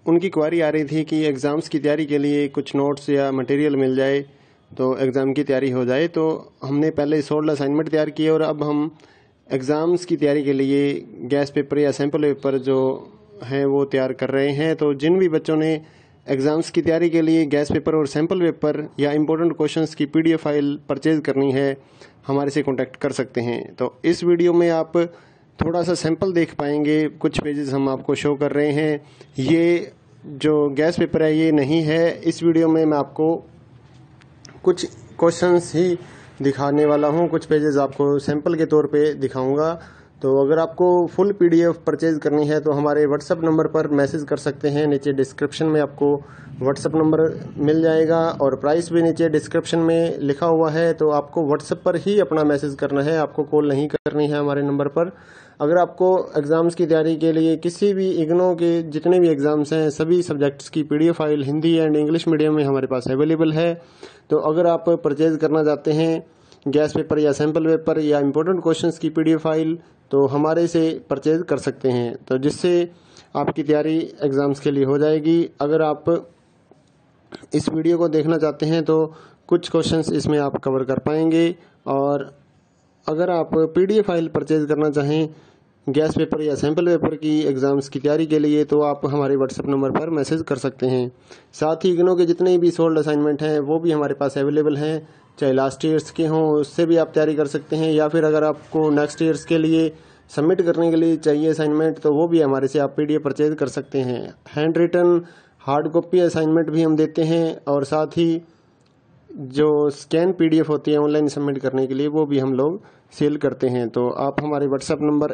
उनकी क्वारी आ रही थी कि एग्ज़ाम्स की तैयारी के लिए कुछ नोट्स या मटेरियल मिल जाए तो एग्ज़ाम की तैयारी हो जाए। तो हमने पहले 16 असाइनमेंट तैयार किए और अब हम एग्ज़ाम्स की तैयारी के लिए गैस पेपर या सैम्पल पेपर जो हैं वो तैयार कर रहे हैं। तो जिन भी बच्चों ने एग्ज़ाम्स की तैयारी के लिए गैस पेपर और सैम्पल पेपर या इम्पोर्टेंट क्वेश्चंस की PDF फाइल परचेज़ करनी है, हमारे से कॉन्टैक्ट कर सकते हैं। तो इस वीडियो में आप थोड़ा सा सैंपल देख पाएंगे, कुछ पेजेस हम आपको शो कर रहे हैं। ये जो गैस पेपर है ये नहीं है। इस वीडियो में मैं आपको कुछ क्वेश्चंस ही दिखाने वाला हूं, कुछ पेजेस आपको सैंपल के तौर पे दिखाऊंगा। तो अगर आपको फुल PDF परचेज करनी है तो हमारे व्हाट्सएप नंबर पर मैसेज कर सकते हैं। नीचे डिस्क्रिप्शन में आपको व्हाट्सएप नंबर मिल जाएगा और प्राइस भी नीचे डिस्क्रिप्शन में लिखा हुआ है। तो आपको व्हाट्सएप पर ही अपना मैसेज करना है, आपको कॉल नहीं करनी है हमारे नंबर पर। अगर आपको एग्ज़ाम्स की तैयारी के लिए किसी भी इग्नो के जितने भी एग्ज़ाम्स हैं सभी सब्जेक्ट्स की PDF file Hindi and English medium में हमारे पास अवेलेबल है। तो अगर आप परचेज करना चाहते हैं गैस पेपर या सैम्पल पेपर या इम्पोर्टेंट क्वेश्चंस की PDF फाइल तो हमारे से परचेज कर सकते हैं, तो जिससे आपकी तैयारी एग्ज़ाम्स के लिए हो जाएगी। अगर आप इस वीडियो को देखना चाहते हैं तो कुछ क्वेश्चंस इसमें आप कवर कर पाएंगे। और अगर आप PDF फाइल परचेज करना चाहें गैस पेपर या सैम्पल पेपर की एग्ज़ाम्स की तैयारी के लिए तो आप हमारे व्हाट्सएप नंबर पर मैसेज कर सकते हैं। साथ ही इग्नो के जितने भी सोल्ड असाइनमेंट हैं वो भी हमारे पास अवेलेबल हैं, चाहे लास्ट ईयर्स के हों उससे भी आप तैयारी कर सकते हैं, या फिर अगर आपको नेक्स्ट ईयर्स के लिए सबमिट करने के लिए चाहिए असाइनमेंट तो वो भी हमारे से आप PDF परचेज कर सकते हैं। Hand written hard copy assignment भी हम देते हैं और साथ ही जो स्कैन PDF होती है ऑनलाइन सबमिट करने के लिए वो भी हम लोग सेल करते हैं। तो आप हमारे व्हाट्सएप नंबर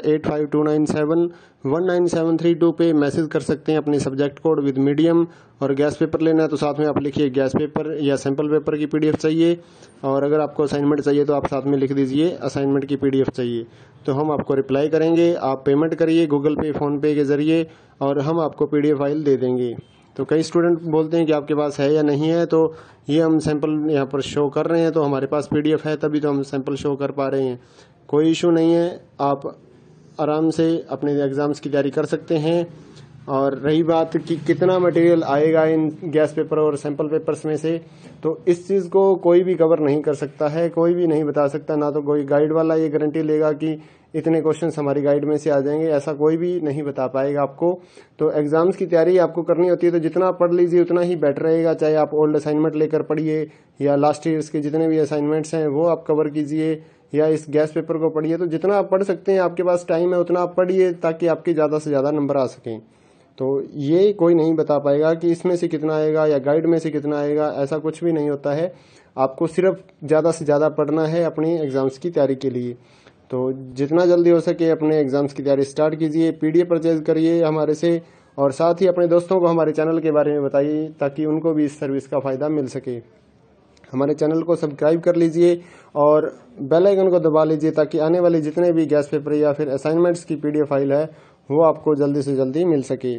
8529719732 पे मैसेज कर सकते हैं अपने सब्जेक्ट कोड विद मीडियम। और गैस पेपर लेना है तो साथ में आप लिखिए गैस पेपर या सैम्पल पेपर की PDF चाहिए, और अगर आपको असाइनमेंट चाहिए तो आप साथ में लिख दीजिए असाइनमेंट की PDF चाहिए, तो हम आपको रिप्लाई करेंगे। आप पेमेंट करिए गूगल पे फ़ोनपे के ज़रिए और हम आपको PDF फाइल दे देंगे। तो कई स्टूडेंट बोलते हैं कि आपके पास है या नहीं है, तो ये हम सैंपल यहाँ पर शो कर रहे हैं, तो हमारे पास PDF है तभी तो हम सैंपल शो कर पा रहे हैं। कोई इशू नहीं है, आप आराम से अपने एग्ज़ाम्स की तैयारी कर सकते हैं। और रही बात कि कितना मटेरियल आएगा इन गैस पेपर और सैंपल पेपर्स में से, तो इस चीज़ को कोई भी कवर नहीं कर सकता है, कोई भी नहीं बता सकता। ना तो कोई गाइड वाला ये गारंटी लेगा कि इतने क्वेश्चंस हमारी गाइड में से आ जाएंगे, ऐसा कोई भी नहीं बता पाएगा आपको। तो एग्ज़ाम्स की तैयारी आपको करनी होती है तो जितना आप पढ़ लीजिए उतना ही बेटर रहेगा। चाहे आप ओल्ड असाइनमेंट लेकर पढ़िए या लास्ट ईयर्स के जितने भी असाइनमेंट्स हैं वो आप कवर कीजिए, या इस गैस पेपर को पढ़िए। तो जितना आप पढ़ सकते हैं, आपके पास टाइम है उतना आप पढ़िए ताकि आपके ज़्यादा से ज़्यादा नंबर आ सकें। तो ये कोई नहीं बता पाएगा कि इसमें से कितना आएगा या गाइड में से कितना आएगा, ऐसा कुछ भी नहीं होता है। आपको सिर्फ ज़्यादा से ज़्यादा पढ़ना है अपनी एग्ज़ाम्स की तैयारी के लिए। तो जितना जल्दी हो सके अपने एग्ज़ाम्स की तैयारी स्टार्ट कीजिए, PDF परचेज करिए हमारे से, और साथ ही अपने दोस्तों को हमारे चैनल के बारे में बताइए ताकि उनको भी इस सर्विस का फ़ायदा मिल सके। हमारे चैनल को सब्सक्राइब कर लीजिए और बेल आइकन को दबा लीजिए ताकि आने वाले जितने भी गैस पेपर या फिर असाइनमेंट्स की PDF फाइल है वो आपको जल्दी से जल्दी मिल सके।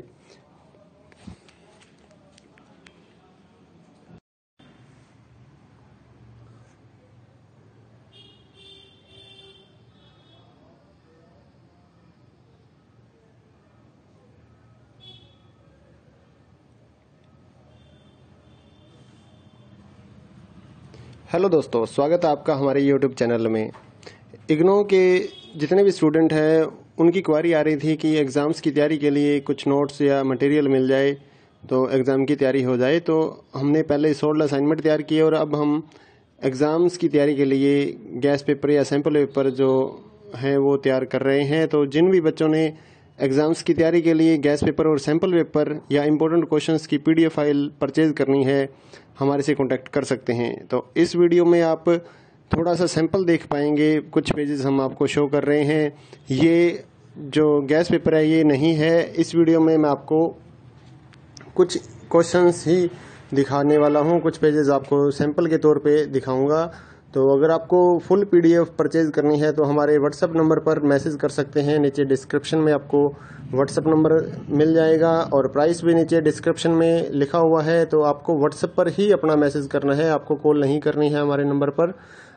हेलो दोस्तों, स्वागत है आपका हमारे YouTube चैनल में। इग्नो के जितने भी स्टूडेंट हैं उनकी क्वारी आ रही थी कि एग्ज़ाम्स की तैयारी के लिए कुछ नोट्स या मटेरियल मिल जाए तो एग्ज़ाम की तैयारी हो जाए। तो हमने पहले 16 असाइनमेंट तैयार किए और अब हम एग्ज़ाम्स की तैयारी के लिए गैस पेपर या सैम्पल पेपर जो हैं वो तैयार कर रहे हैं। तो जिन भी बच्चों ने एग्ज़ाम्स की तैयारी के लिए गैस पेपर और सैम्पल पेपर या इम्पोर्टेंट क्वेश्चंस की PDF फाइल परचेज करनी है, हमारे से कॉन्टैक्ट कर सकते हैं। तो इस वीडियो में आप थोड़ा सा सैंपल देख पाएंगे, कुछ पेजेस हम आपको शो कर रहे हैं। ये जो गैस पेपर है ये नहीं है। इस वीडियो में मैं आपको कुछ क्वेश्चंस ही दिखाने वाला हूं, कुछ पेजेस आपको सैंपल के तौर पे दिखाऊंगा। तो अगर आपको फुल PDF परचेज करनी है तो हमारे व्हाट्सएप नंबर पर मैसेज कर सकते हैं। नीचे डिस्क्रिप्शन में आपको व्हाट्सएप नंबर मिल जाएगा और प्राइस भी नीचे डिस्क्रिप्शन में लिखा हुआ है। तो आपको व्हाट्सएप पर ही अपना मैसेज करना है, आपको कॉल नहीं करनी है हमारे नंबर पर।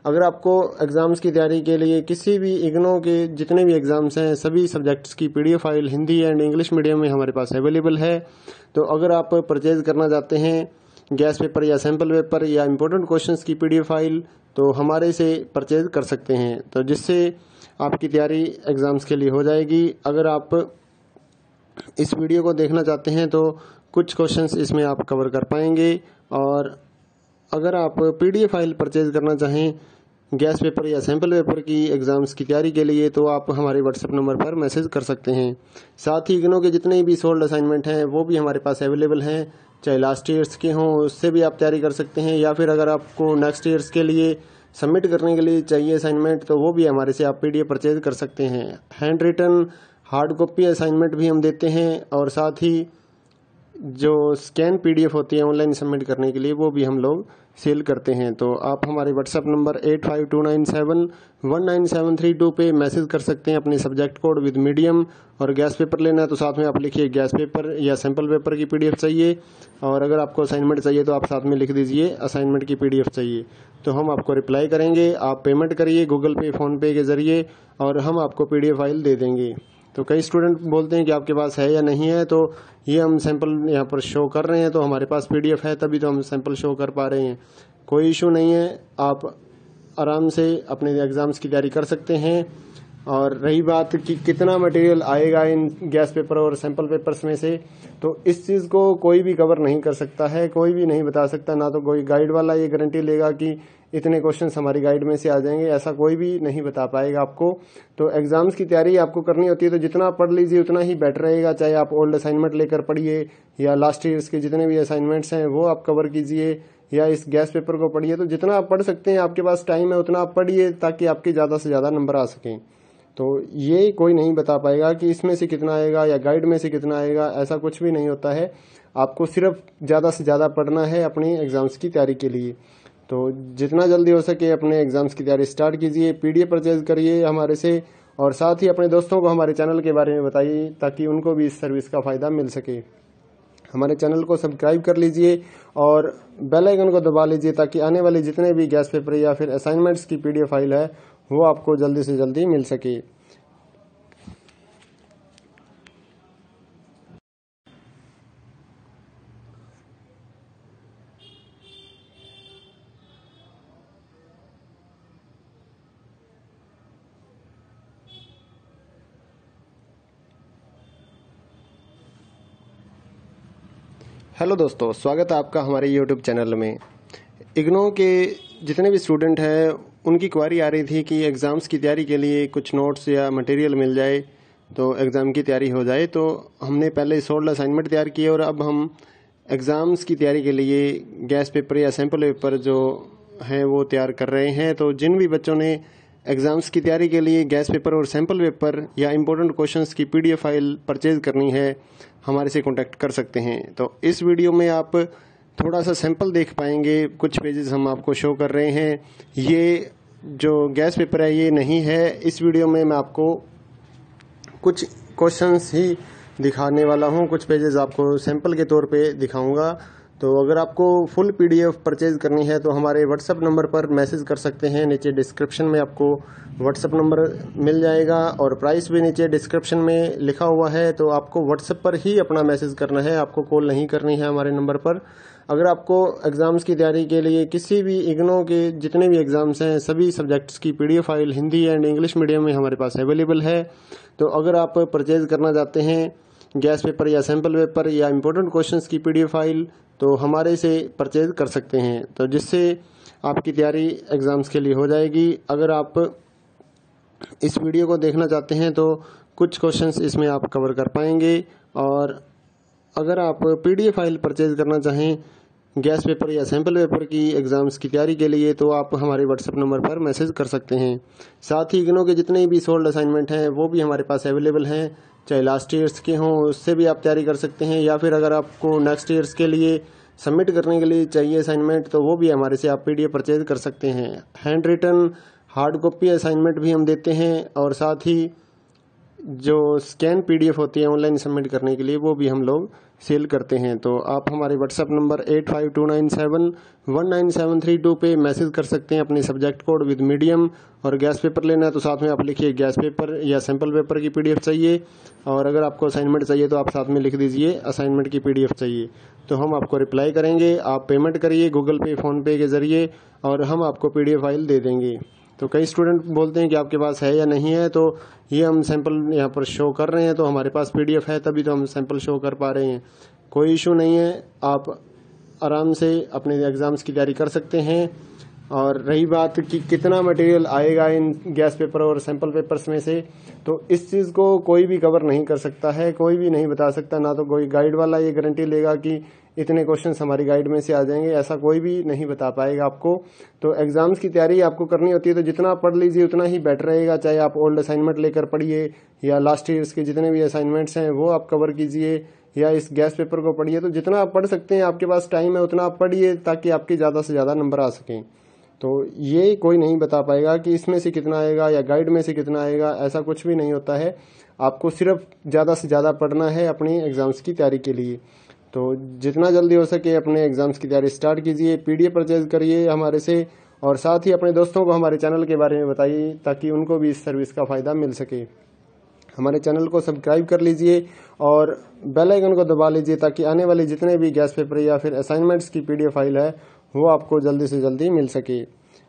अगर आपको एग्ज़ाम्स की तैयारी के लिए किसी भी इग्नो के जितने भी एग्ज़ाम्स हैं सभी सब्जेक्ट्स की PDF file Hindi and English medium में हमारे पास अवेलेबल है। तो अगर आप परचेज़ करना चाहते हैं गैस पेपर या सैम्पल पेपर या इम्पोर्टेंट क्वेश्चंस की PDF फाइल तो हमारे से परचेज़ कर सकते हैं, तो जिससे आपकी तैयारी एग्ज़ाम्स के लिए हो जाएगी। अगर आप इस वीडियो को देखना चाहते हैं तो कुछ क्वेश्चंस इसमें आप कवर कर पाएंगे। और अगर आप PDF फाइल परचेज़ करना चाहें गैस पेपर या सैम्पल पेपर की एग्ज़ाम्स की तैयारी के लिए तो आप हमारे WhatsApp नंबर पर मैसेज कर सकते हैं। साथ ही इग्नो के जितने भी सोल्ड असाइनमेंट हैं वो भी हमारे पास अवेलेबल हैं, चाहे लास्ट ईयर्स के हों उससे भी आप तैयारी कर सकते हैं, या फिर अगर आपको नेक्स्ट ईयर्स के लिए सबमिट करने के लिए चाहिए असाइनमेंट तो वो भी हमारे से आप PDF परचेज़ कर सकते हैं। Hand written hard copy assignment भी हम देते हैं, और साथ ही जो स्कैन PDF होती है ऑनलाइन सबमिट करने के लिए वो भी हम लोग सेल करते हैं। तो आप हमारे WhatsApp नंबर 8529719732 पे मैसेज कर सकते हैं अपने सब्जेक्ट कोड विद मीडियम। और गैस पेपर लेना है तो साथ में आप लिखिए गैस पेपर या सैम्पल पेपर की PDF चाहिए, और अगर आपको असाइनमेंट चाहिए तो आप साथ में लिख दीजिए असाइनमेंट की PDF चाहिए, तो हम आपको रिप्लाई करेंगे। आप पेमेंट करिए गूगल पे फ़ोनपे के ज़रिए और हम आपको PDF फाइल दे देंगे। तो कई स्टूडेंट बोलते हैं कि आपके पास है या नहीं है, तो ये हम सैंपल यहाँ पर शो कर रहे हैं तो हमारे पास PDF है तभी तो हम सैंपल शो कर पा रहे हैं। कोई इशू नहीं है, आप आराम से अपने एग्ज़ाम्स की तैयारी कर सकते हैं। और रही बात कि कितना मटेरियल आएगा इन गैस पेपर और सैंपल पेपर्स में से, तो इस चीज़ को कोई भी कवर नहीं कर सकता है, कोई भी नहीं बता सकता। ना तो कोई गाइड वाला ये गारंटी लेगा कि इतने क्वेश्चंस हमारी गाइड में से आ जाएंगे, ऐसा कोई भी नहीं बता पाएगा आपको। तो एग्जाम्स की तैयारी आपको करनी होती है तो जितना पढ़ लीजिए उतना ही बेटर रहेगा, चाहे आप ओल्ड असाइनमेंट लेकर पढ़िए या लास्ट ईयर्स के जितने भी असाइनमेंट्स हैं वो आप कवर कीजिए, या इस गैस पेपर को पढ़िए। तो जितना आप पढ़ सकते हैं, आपके पास टाइम है उतना आप पढ़िए ताकि आपके ज़्यादा से ज़्यादा नंबर आ सकें। तो ये कोई नहीं बता पाएगा कि इसमें से कितना आएगा या गाइड में से कितना आएगा, ऐसा कुछ भी नहीं होता है। आपको सिर्फ ज़्यादा से ज़्यादा पढ़ना है अपनी एग्ज़ाम्स की तैयारी के लिए। तो जितना जल्दी हो सके अपने एग्ज़ाम्स की तैयारी स्टार्ट कीजिए, PDF परचेज करिए हमारे से, और साथ ही अपने दोस्तों को हमारे चैनल के बारे में बताइए ताकि उनको भी इस सर्विस का फ़ायदा मिल सके। हमारे चैनल को सब्सक्राइब कर लीजिए और बेल आइकन को दबा लीजिए ताकि आने वाले जितने भी गैस पेपर या फिर असाइनमेंट्स की PDF फाइल है वो आपको जल्दी से जल्दी मिल सके। हेलो दोस्तों, स्वागत है आपका हमारे YouTube चैनल में। इग्नो के जितने भी स्टूडेंट हैं उनकी क्वारी आ रही थी कि एग्ज़ाम्स की तैयारी के लिए कुछ नोट्स या मटेरियल मिल जाए तो एग्ज़ाम की तैयारी हो जाए। तो हमने पहले सोल्ड असाइनमेंट तैयार किए और अब हम एग्ज़ाम्स की तैयारी के लिए गैस पेपर या सैम्पल पेपर जो हैं वो तैयार कर रहे हैं। तो जिन भी बच्चों ने एग्ज़ाम्स की तैयारी के लिए गैस पेपर और सैम्पल पेपर या इम्पोर्टेंट क्वेश्चंस की PDF फाइल परचेज़ करनी है हमारे से कांटेक्ट कर सकते हैं। तो इस वीडियो में आप थोड़ा सा सैंपल देख पाएंगे, कुछ पेजेस हम आपको शो कर रहे हैं। ये जो गैस पेपर है ये नहीं है, इस वीडियो में मैं आपको कुछ क्वेश्चंस ही दिखाने वाला हूँ, कुछ पेजेस आपको सैंपल के तौर पे दिखाऊंगा। तो अगर आपको फुल PDF परचेज करनी है तो हमारे WhatsApp नंबर पर मैसेज कर सकते हैं। नीचे डिस्क्रिप्शन में आपको WhatsApp नंबर मिल जाएगा और प्राइस भी नीचे डिस्क्रिप्शन में लिखा हुआ है। तो आपको WhatsApp पर ही अपना मैसेज करना है, आपको कॉल नहीं करनी है हमारे नंबर पर। अगर आपको एग्ज़ाम्स की तैयारी के लिए किसी भी इग्नो के जितने भी एग्ज़ाम्स हैं सभी सब्जेक्ट्स की PDF file Hindi and English medium में हमारे पास अवेलेबल है। तो अगर आप परचेज़ करना चाहते हैं गैस पेपर या सैम्पल पेपर या इम्पोर्टेंट क्वेश्चंस की PDF फाइल तो हमारे से परचेज कर सकते हैं, तो जिससे आपकी तैयारी एग्ज़ाम्स के लिए हो जाएगी। अगर आप इस वीडियो को देखना चाहते हैं तो कुछ क्वेश्चंस इसमें आप कवर कर पाएंगे। और अगर आप PDF फाइल परचेज करना चाहें गैस पेपर या सैम्पल पेपर की एग्ज़ाम्स की तैयारी के लिए तो आप हमारे WhatsApp नंबर पर मैसेज कर सकते हैं। साथ ही इग्नो के जितने भी सोल्ड असाइनमेंट हैं वो भी हमारे पास अवेलेबल हैं, चाहे लास्ट ईयर्स के हों उससे भी आप तैयारी कर सकते हैं, या फिर अगर आपको नेक्स्ट ईयर्स के लिए सबमिट करने के लिए चाहिए असाइनमेंट तो वो भी हमारे से आप PDF परचेज कर सकते हैं। Hand written hard copy assignment भी हम देते हैं, और साथ ही जो स्कैन पीडीएफ होती है ऑनलाइन सबमिट करने के लिए, वो भी हम लोग सेल करते हैं। तो आप हमारे व्हाट्सएप नंबर 8529719732 पे मैसेज कर सकते हैं अपने सब्जेक्ट कोड विद मीडियम। और गैस पेपर लेना है तो साथ में आप लिखिए गैस पेपर या सैम्पल पेपर की पीडीएफ चाहिए। और अगर आपको असाइनमेंट चाहिए तो आप साथ में लिख दीजिए असाइनमेंट की पीडीएफ चाहिए, तो हम आपको रिप्लाई करेंगे। आप पेमेंट करिए गूगल पे, फ़ोन पे के ज़रिए और हम आपको पीडीएफ फाइल दे देंगे। तो कई स्टूडेंट बोलते हैं कि आपके पास है या नहीं है, तो ये हम सैंपल यहाँ पर शो कर रहे हैं, तो हमारे पास पीडीएफ है तभी तो हम सैंपल शो कर पा रहे हैं। कोई इशू नहीं है, आप आराम से अपने एग्ज़ाम्स की तैयारी कर सकते हैं। और रही बात कि कितना मटेरियल आएगा इन गैस पेपर और सैंपल पेपर्स में से, तो इस चीज़ को कोई भी कवर नहीं कर सकता है, कोई भी नहीं बता सकता। ना तो कोई गाइड वाला ये गारंटी लेगा कि इतने क्वेश्चंस हमारी गाइड में से आ जाएंगे, ऐसा कोई भी नहीं बता पाएगा आपको। तो एग्जाम्स की तैयारी आपको करनी होती है तो जितना पढ़ लीजिए उतना ही बेटर रहेगा। चाहे आप ओल्ड असाइनमेंट लेकर पढ़िए या लास्ट ईयर्स के जितने भी असाइनमेंट्स हैं वो आप कवर कीजिए, या इस गैस पेपर को पढ़िए। तो जितना आप पढ़ सकते हैं, आपके पास टाइम है उतना आप पढ़िए ताकि आपके ज़्यादा से ज़्यादा नंबर आ सकें। तो ये कोई नहीं बता पाएगा कि इसमें से कितना आएगा या गाइड में से कितना आएगा, ऐसा कुछ भी नहीं होता है। आपको सिर्फ ज़्यादा से ज़्यादा पढ़ना है अपनी एग्ज़ाम्स की तैयारी के लिए। तो जितना जल्दी हो सके अपने एग्ज़ाम्स की तैयारी स्टार्ट कीजिए, पीडीएफ परचेज करिए हमारे से, और साथ ही अपने दोस्तों को हमारे चैनल के बारे में बताइए ताकि उनको भी इस सर्विस का फ़ायदा मिल सके। हमारे चैनल को सब्सक्राइब कर लीजिए और बेल आइकन को दबा लीजिए ताकि आने वाले जितने भी गैस पेपर या फिर असाइनमेंट्स की पीडीएफ फाइल है वो आपको जल्दी से जल्दी मिल सके।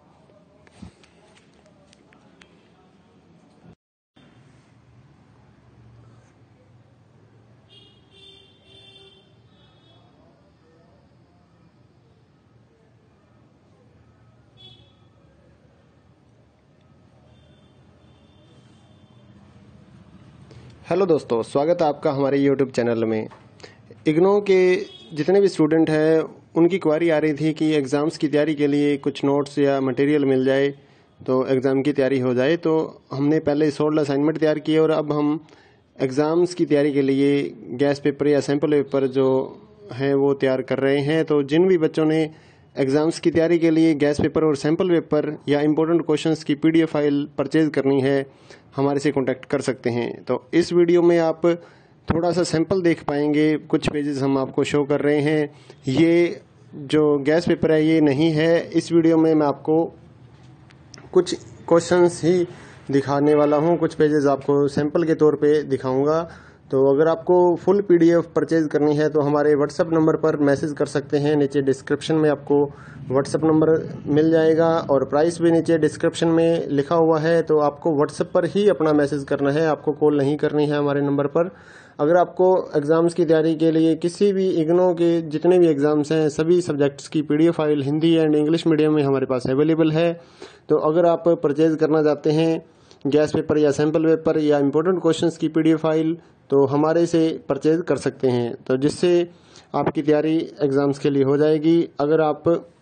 हेलो दोस्तों, स्वागत है आपका हमारे यूट्यूब चैनल में। इग्नो के जितने भी स्टूडेंट हैं उनकी क्वारी आ रही थी कि एग्ज़ाम्स की तैयारी के लिए कुछ नोट्स या मटेरियल मिल जाए तो एग्ज़ाम की तैयारी हो जाए। तो हमने पहले 16 असाइनमेंट तैयार किए और अब हम एग्ज़ाम्स की तैयारी के लिए गैस पेपर या सैम्पल पेपर जो हैं वो तैयार कर रहे हैं। तो जिन भी बच्चों ने एग्ज़ाम्स की तैयारी के लिए गैस पेपर और सैम्पल पेपर या इम्पोर्टेंट क्वेश्चंस की पीडीएफ फाइल परचेज़ करनी है, हमारे से कांटेक्ट कर सकते हैं। तो इस वीडियो में आप थोड़ा सा सैंपल देख पाएंगे, कुछ पेजेस हम आपको शो कर रहे हैं। ये जो गैस पेपर है ये नहीं है। इस वीडियो में मैं आपको कुछ क्वेश्चंस ही दिखाने वाला हूँ, कुछ पेजेस आपको सैंपल के तौर पे दिखाऊंगा। तो अगर आपको फुल पीडीएफ परचेज करनी है तो हमारे व्हाट्सएप नंबर पर मैसेज कर सकते हैं। नीचे डिस्क्रिप्शन में आपको व्हाट्सएप नंबर मिल जाएगा और प्राइस भी नीचे डिस्क्रिप्शन में लिखा हुआ है। तो आपको व्हाट्सएप पर ही अपना मैसेज करना है, आपको कॉल नहीं करनी है हमारे नंबर पर। अगर आपको एग्ज़ाम्स की तैयारी के लिए किसी भी इग्नो के जितने भी एग्ज़ाम्स हैं सभी सब्जेक्ट्स की PDF file Hindi and English medium में हमारे पास अवेलेबल है। तो अगर आप परचेज करना चाहते हैं गैस पेपर या सैम्पल पेपर या इम्पोर्टेंट क्वेश्चंस की पीडीएफ फाइल तो हमारे से परचेज कर सकते हैं, तो जिससे आपकी तैयारी एग्ज़ाम्स के लिए हो जाएगी। अगर आप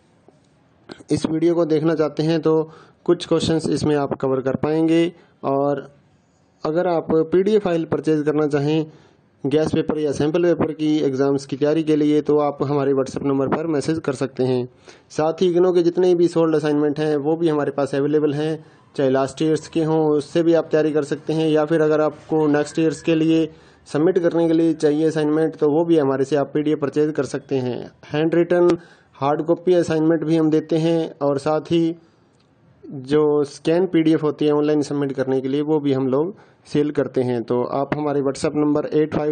इस वीडियो को देखना चाहते हैं तो कुछ क्वेश्चंस इसमें आप कवर कर पाएंगे। और अगर आप पीडीएफ फाइल परचेज करना चाहें गैस पेपर या सैम्पल पेपर की एग्ज़ाम्स की तैयारी के लिए तो आप हमारे व्हाट्सएप नंबर पर मैसेज कर सकते हैं। साथ ही इग्नो के जितने भी सोल्ड असाइनमेंट हैं वो भी हमारे पास अवेलेबल हैं, चाहे लास्ट ईयर्स के हों उससे भी आप तैयारी कर सकते हैं, या फिर अगर आपको नेक्स्ट ईयर्स के लिए सबमिट करने के लिए चाहिए असाइनमेंट तो वो भी हमारे से आप पीडीएफ परचेज कर सकते हैं। Hand written hard copy assignment भी हम देते हैं और साथ ही जो स्कैन पीडीएफ होती है ऑनलाइन सबमिट करने के लिए वो भी हम लोग सेल करते हैं। तो आप हमारे व्हाट्सएप नंबर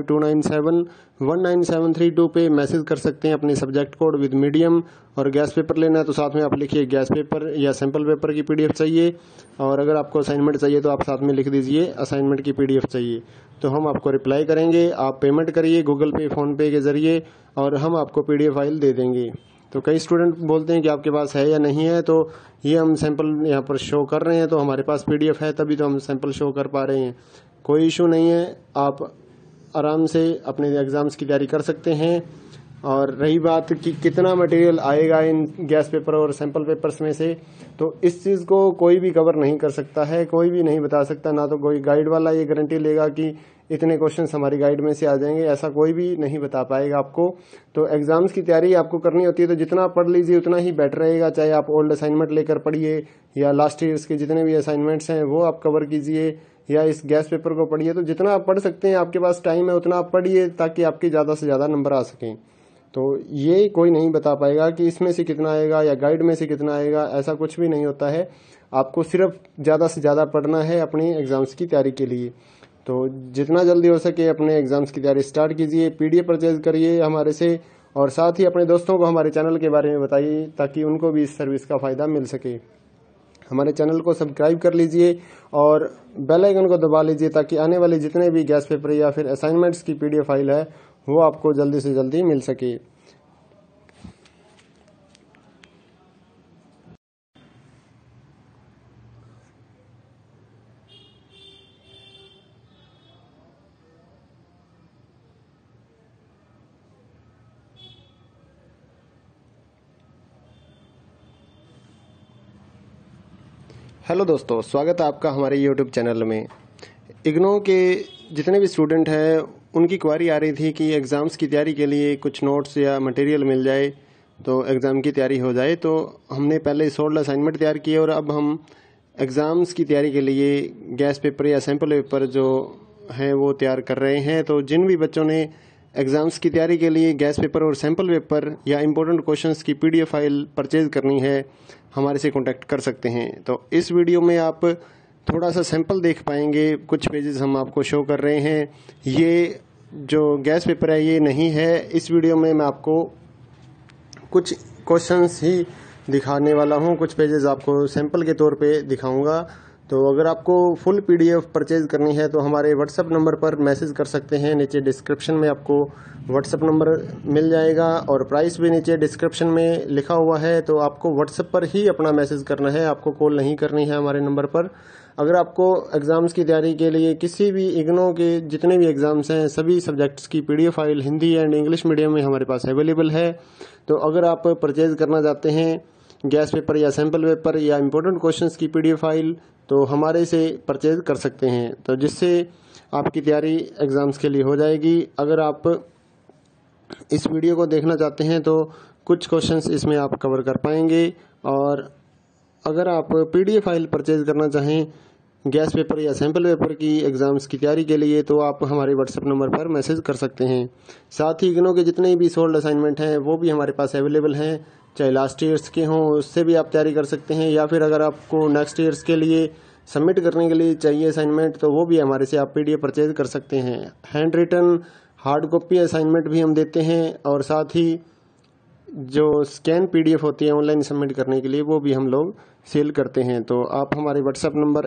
8529719732 पे मैसेज कर सकते हैं अपने सब्जेक्ट कोड विद मीडियम। और गैस पेपर लेना है तो साथ में आप लिखिए गैस पेपर या सैम्पल पेपर की पीडीएफ चाहिए। और अगर आपको असाइनमेंट चाहिए तो आप साथ में लिख दीजिए असाइनमेंट की पीडीएफ चाहिए, तो हम आपको रिप्लाई करेंगे। आप पेमेंट करिए गूगल पे, फ़ोन पे के ज़रिए और हम आपको पीडीएफ फाइल दे देंगे। तो कई स्टूडेंट बोलते हैं कि आपके पास है या नहीं है, तो ये हम सैंपल यहाँ पर शो कर रहे हैं, तो हमारे पास पीडीएफ है तभी तो हम सैंपल शो कर पा रहे हैं। कोई इशू नहीं है, आप आराम से अपने एग्ज़ाम्स की तैयारी कर सकते हैं। और रही बात कि कितना मटेरियल आएगा इन गैस पेपर और सैंपल पेपर्स में से, तो इस चीज़ को कोई भी कवर नहीं कर सकता है, कोई भी नहीं बता सकता। ना तो कोई गाइड वाला ये गारंटी लेगा कि इतने क्वेश्चंस हमारी गाइड में से आ जाएंगे, ऐसा कोई भी नहीं बता पाएगा आपको। तो एग्ज़ाम्स की तैयारी आपको करनी होती है तो जितना पढ़ लीजिए उतना ही बेटर रहेगा। चाहे आप ओल्ड असाइनमेंट लेकर पढ़िए या लास्ट ईयर्स के जितने भी असाइनमेंट्स हैं वो आप कवर कीजिए, या इस गैस पेपर को पढ़िए। तो जितना आप पढ़ सकते हैं, आपके पास टाइम है उतना आप पढ़िए ताकि आपके ज़्यादा से ज़्यादा नंबर आ सकें। तो ये कोई नहीं बता पाएगा कि इसमें से कितना आएगा या गाइड में से कितना आएगा, ऐसा कुछ भी नहीं होता है। आपको सिर्फ ज़्यादा से ज़्यादा पढ़ना है अपनी एग्ज़ाम्स की तैयारी के लिए। तो जितना जल्दी हो सके अपने एग्ज़ाम्स की तैयारी स्टार्ट कीजिए, PDF परचेज करिए हमारे से, और साथ ही अपने दोस्तों को हमारे चैनल के बारे में बताइए ताकि उनको भी इस सर्विस का फ़ायदा मिल सके। हमारे चैनल को सब्सक्राइब कर लीजिए और बेल आइकन को दबा लीजिए ताकि आने वाले जितने भी गैस पेपर या फिर असाइनमेंट्स की PDF फाइल है वो आपको जल्दी से जल्दी मिल सके। हेलो दोस्तों, स्वागत है आपका हमारे YouTube चैनल में। इग्नो के जितने भी स्टूडेंट हैं उनकी क्वारी आ रही थी कि एग्ज़ाम्स की तैयारी के लिए कुछ नोट्स या मटेरियल मिल जाए तो एग्ज़ाम की तैयारी हो जाए। तो हमने पहले 16 असाइनमेंट तैयार किए और अब हम एग्ज़ाम्स की तैयारी के लिए गैस पेपर या सैम्पल पेपर जो हैं वो तैयार कर रहे हैं। तो जिन भी बच्चों ने एग्ज़ाम्स की तैयारी के लिए गैस पेपर और सैम्पल पेपर या इम्पोर्टेंट क्वेश्चंस की PDF फाइल परचेज करनी है, हमारे से कांटेक्ट कर सकते हैं। तो इस वीडियो में आप थोड़ा सा सैंपल देख पाएंगे, कुछ पेजेस हम आपको शो कर रहे हैं। ये जो गैस पेपर है ये नहीं है। इस वीडियो में मैं आपको कुछ क्वेश्चंस ही दिखाने वाला हूँ, कुछ पेजेस आपको सैंपल के तौर पे दिखाऊंगा। तो अगर आपको फुल PDF परचेज करनी है तो हमारे WhatsApp नंबर पर मैसेज कर सकते हैं। नीचे डिस्क्रिप्शन में आपको WhatsApp नंबर मिल जाएगा और प्राइस भी नीचे डिस्क्रिप्शन में लिखा हुआ है। तो आपको WhatsApp पर ही अपना मैसेज करना है, आपको कॉल नहीं करनी है हमारे नंबर पर। अगर आपको एग्ज़ाम्स की तैयारी के लिए किसी भी इग्नो के जितने भी एग्ज़ाम्स हैं सभी सब्जेक्ट्स की PDF file Hindi and English medium में हमारे पास अवेलेबल है। तो अगर आप परचेज करना चाहते हैं गैस पेपर या सैम्पल पेपर या इम्पोर्टेंट क्वेश्चंस की PDF फाइल तो हमारे से परचेज कर सकते हैं, तो जिससे आपकी तैयारी एग्ज़ाम्स के लिए हो जाएगी। अगर आप इस वीडियो को देखना चाहते हैं तो कुछ क्वेश्चंस इसमें आप कवर कर पाएंगे। और अगर आप PDF फाइल परचेज करना चाहें गैस पेपर या सैम्पल पेपर की एग्ज़ाम्स की तैयारी के लिए तो आप हमारे WhatsApp नंबर पर मैसेज कर सकते हैं। साथ ही इग्नो के जितने भी सोल्ड असाइनमेंट हैं वो भी हमारे पास अवेलेबल हैं, चाहे लास्ट ईयर्स के हों उससे भी आप तैयारी कर सकते हैं, या फिर अगर आपको नेक्स्ट ईयर्स के लिए सबमिट करने के लिए चाहिए असाइनमेंट तो वो भी हमारे से आप PDF परचेज कर सकते हैं। Hand written hard copy assignment भी हम देते हैं और साथ ही जो स्कैन PDF होती है ऑनलाइन सबमिट करने के लिए वो भी हम लोग सेल करते हैं। तो आप हमारे WhatsApp नंबर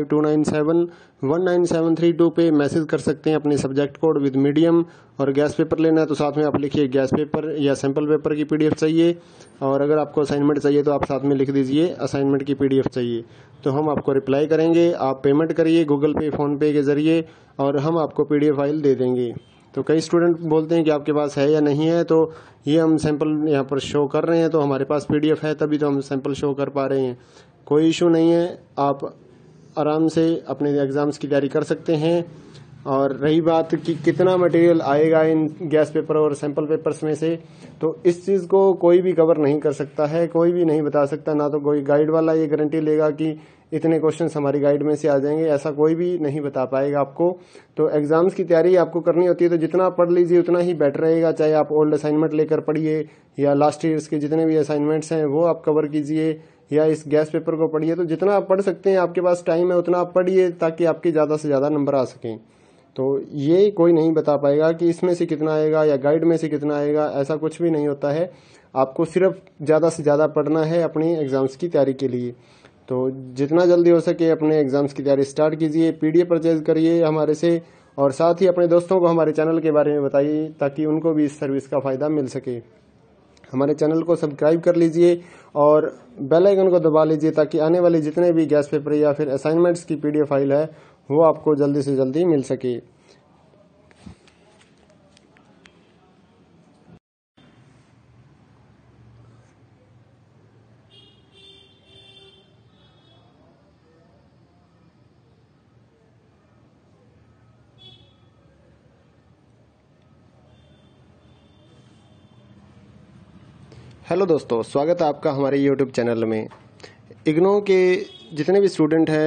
8529719732 पे मैसेज कर सकते हैं अपने सब्जेक्ट कोड विद मीडियम। और गैस पेपर लेना है तो साथ में आप लिखिए गैस पेपर या सैम्पल पेपर की PDF चाहिए, और अगर आपको असाइनमेंट चाहिए तो आप साथ में लिख दीजिए असाइनमेंट की PDF चाहिए, तो हम आपको रिप्लाई करेंगे। आप पेमेंट करिए गूगल पे फ़ोनपे के ज़रिए और हम आपको PDF फाइल दे देंगे। तो कई स्टूडेंट बोलते हैं कि आपके पास है या नहीं है, तो ये हम सैंपल यहाँ पर शो कर रहे हैं तो हमारे पास PDF है तभी तो हम सैंपल शो कर पा रहे हैं। कोई इशू नहीं है, आप आराम से अपने एग्ज़ाम्स की तैयारी कर सकते हैं। और रही बात कि कितना मटेरियल आएगा इन गैस पेपर और सैंपल पेपर्स में से, तो इस चीज़ को कोई भी कवर नहीं कर सकता है, कोई भी नहीं बता सकता। ना तो कोई गाइड वाला ये गारंटी लेगा कि इतने क्वेश्चंस हमारी गाइड में से आ जाएंगे, ऐसा कोई भी नहीं बता पाएगा आपको। तो एग्ज़ाम्स की तैयारी आपको करनी होती है तो जितना पढ़ लीजिए उतना ही बेटर रहेगा। चाहे आप ओल्ड असाइनमेंट लेकर पढ़िए या लास्ट ईयर्स के जितने भी असाइनमेंट्स हैं वो आप कवर कीजिए, या इस गैस पेपर को पढ़िए। तो जितना आप पढ़ सकते हैं, आपके पास टाइम है उतना आप पढ़िए ताकि आपके ज़्यादा से ज़्यादा नंबर आ सकें। तो ये कोई नहीं बता पाएगा कि इसमें से कितना आएगा या गाइड में से कितना आएगा, ऐसा कुछ भी नहीं होता है। आपको सिर्फ ज़्यादा से ज़्यादा पढ़ना है अपनी एग्ज़ाम्स की तैयारी के लिए। तो जितना जल्दी हो सके अपने एग्ज़ाम्स की तैयारी स्टार्ट कीजिए, PDF परचेज करिए हमारे से, और साथ ही अपने दोस्तों को हमारे चैनल के बारे में बताइए ताकि उनको भी इस सर्विस का फ़ायदा मिल सके। हमारे चैनल को सब्सक्राइब कर लीजिए और बेल आइकन को दबा लीजिए ताकि आने वाले जितने भी गैस पेपर या फिर असाइनमेंट्स की PDF फाइल है वो आपको जल्दी से जल्दी मिल सके। हेलो दोस्तों, स्वागत है आपका हमारे YouTube चैनल में। इग्नो के जितने भी स्टूडेंट हैं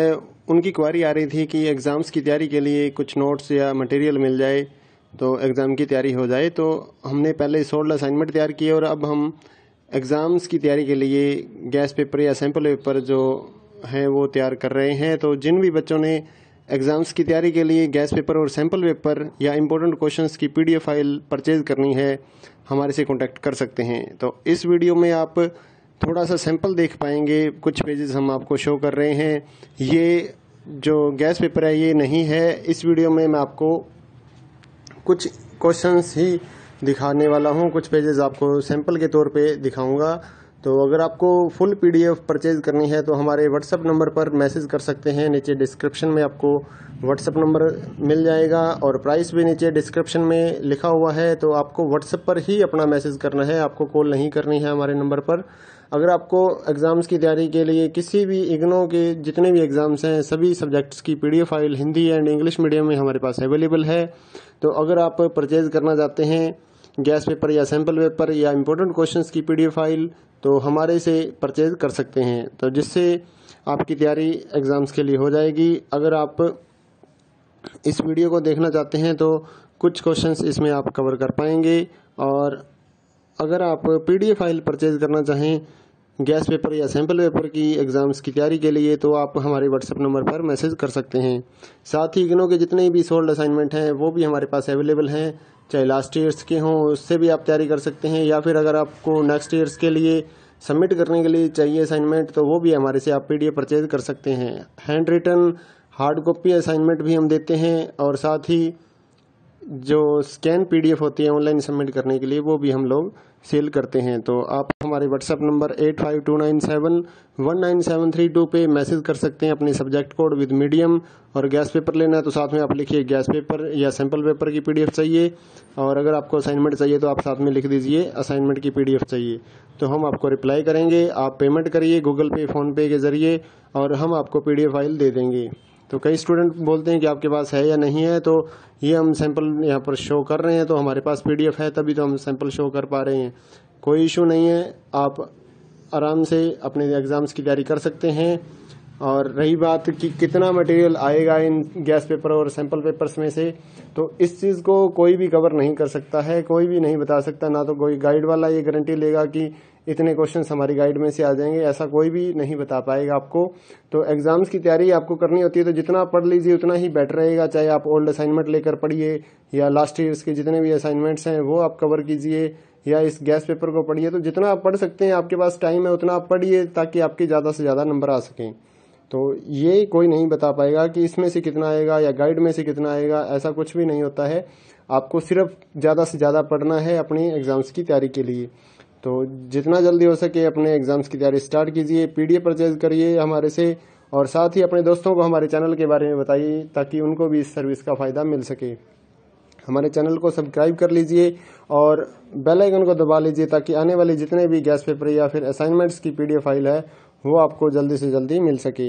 उनकी क्वारी आ रही थी कि एग्ज़ाम्स की तैयारी के लिए कुछ नोट्स या मटेरियल मिल जाए तो एग्ज़ाम की तैयारी हो जाए। तो हमने पहले 16 असाइनमेंट तैयार किए और अब हम एग्ज़ाम्स की तैयारी के लिए गैस पेपर या सैम्पल पेपर जो हैं वो तैयार कर रहे हैं। तो जिन भी बच्चों ने एग्ज़ाम्स की तैयारी के लिए गैस पेपर और सैम्पल पेपर या इम्पोर्टेंट क्वेश्चंस की PDF फाइल परचेज़ करनी है, हमारे से कॉन्टैक्ट कर सकते हैं। तो इस वीडियो में आप थोड़ा सा सैंपल देख पाएंगे, कुछ पेजेस हम आपको शो कर रहे हैं। ये जो गैस पेपर है ये नहीं है। इस वीडियो में मैं आपको कुछ क्वेश्चंस ही दिखाने वाला हूँ, कुछ पेजेस आपको सैंपल के तौर पे दिखाऊंगा। तो अगर आपको फुल PDF परचेज करनी है तो हमारे व्हाट्सएप नंबर पर मैसेज कर सकते हैं। नीचे डिस्क्रिप्शन में आपको व्हाट्सएप नंबर मिल जाएगा और प्राइस भी नीचे डिस्क्रिप्शन में लिखा हुआ है। तो आपको व्हाट्सएप पर ही अपना मैसेज करना है, आपको कॉल नहीं करनी है हमारे नंबर पर। अगर आपको एग्ज़ाम्स की तैयारी के लिए किसी भी इग्नो के जितने भी एग्ज़ाम्स हैं सभी सब्जेक्ट्स की PDF file Hindi and English medium में हमारे पास अवेलेबल है। तो अगर आप परचेज़ करना चाहते हैं गैस पेपर या सैम्पल पेपर या इम्पोर्टेंट क्वेश्चंस की PDF फाइल तो हमारे से परचेज़ कर सकते हैं, तो जिससे आपकी तैयारी एग्ज़ाम्स के लिए हो जाएगी। अगर आप इस वीडियो को देखना चाहते हैं तो कुछ क्वेश्चंस इसमें आप कवर कर पाएंगे। और अगर आप PDF फाइल परचेज़ करना चाहें गैस पेपर या सैम्पल पेपर की एग्ज़ाम्स की तैयारी के लिए तो आप हमारे व्हाट्सएप नंबर पर मैसेज कर सकते हैं। साथ ही इग्नो के जितने भी सोल्ड असाइनमेंट हैं वो भी हमारे पास अवेलेबल हैं, चाहे लास्ट ईयर्स के हों उससे भी आप तैयारी कर सकते हैं, या फिर अगर आपको नेक्स्ट ईयर्स के लिए सबमिट करने के लिए चाहिए असाइनमेंट तो वो भी हमारे से आप PDF परचेज कर सकते हैं। Hand written hard copy assignment भी हम देते हैं और साथ ही जो स्कैन PDF होती है ऑनलाइन सबमिट करने के लिए वो भी हम लोग सेल करते हैं। तो आप हमारे व्हाट्सएप नंबर 8529719732 पे मैसेज कर सकते हैं अपने सब्जेक्ट कोड विद मीडियम। और गैस पेपर लेना है तो साथ में आप लिखिए गैस पेपर या सैम्पल पेपर की PDF चाहिए, और अगर आपको असाइनमेंट चाहिए तो आप साथ में लिख दीजिए असाइनमेंट की PDF चाहिए, तो हम आपको रिप्लाई करेंगे। आप पेमेंट करिए गूगल पे फ़ोनपे के ज़रिए और हम आपको PDF फाइल दे देंगे। तो कई स्टूडेंट बोलते हैं कि आपके पास है या नहीं है, तो ये हम सैंपल यहाँ पर शो कर रहे हैं, तो हमारे पास PDF है तभी तो हम सैंपल शो कर पा रहे हैं। कोई इशू नहीं है, आप आराम से अपने एग्ज़ाम्स की तैयारी कर सकते हैं। और रही बात कि कितना मटेरियल आएगा इन गैस पेपर और सैंपल पेपर्स में से, तो इस चीज़ को कोई भी कवर नहीं कर सकता है, कोई भी नहीं बता सकता। ना तो कोई गाइड वाला ये गारंटी लेगा कि इतने क्वेश्चंस हमारी गाइड में से आ जाएंगे, ऐसा कोई भी नहीं बता पाएगा आपको। तो एग्ज़ाम्स की तैयारी आपको करनी होती है तो जितना पढ़ लीजिए उतना ही बेटर रहेगा, चाहे आप ओल्ड असाइनमेंट लेकर पढ़िए या लास्ट ईयर्स के जितने भी असाइनमेंट्स हैं वो आप कवर कीजिए या इस गैस पेपर को पढ़िए। तो जितना आप पढ़ सकते हैं, आपके पास टाइम है उतना आप पढ़िए ताकि आपके ज़्यादा से ज़्यादा नंबर आ सकें। तो ये कोई नहीं बता पाएगा कि इसमें से कितना आएगा या गाइड में से कितना आएगा, ऐसा कुछ भी नहीं होता है। आपको सिर्फ ज़्यादा से ज़्यादा पढ़ना है अपनी एग्ज़ाम्स की तैयारी के लिए। तो जितना जल्दी हो सके अपने एग्ज़ाम्स की तैयारी स्टार्ट कीजिए, PDF परचेज करिए हमारे से, और साथ ही अपने दोस्तों को हमारे चैनल के बारे में बताइए ताकि उनको भी इस सर्विस का फ़ायदा मिल सके। हमारे चैनल को सब्सक्राइब कर लीजिए और बेल आइकन को दबा लीजिए ताकि आने वाले जितने भी गैस पेपर या फिर असाइनमेंट्स की PDF फाइल है वो आपको जल्दी से जल्दी मिल सके।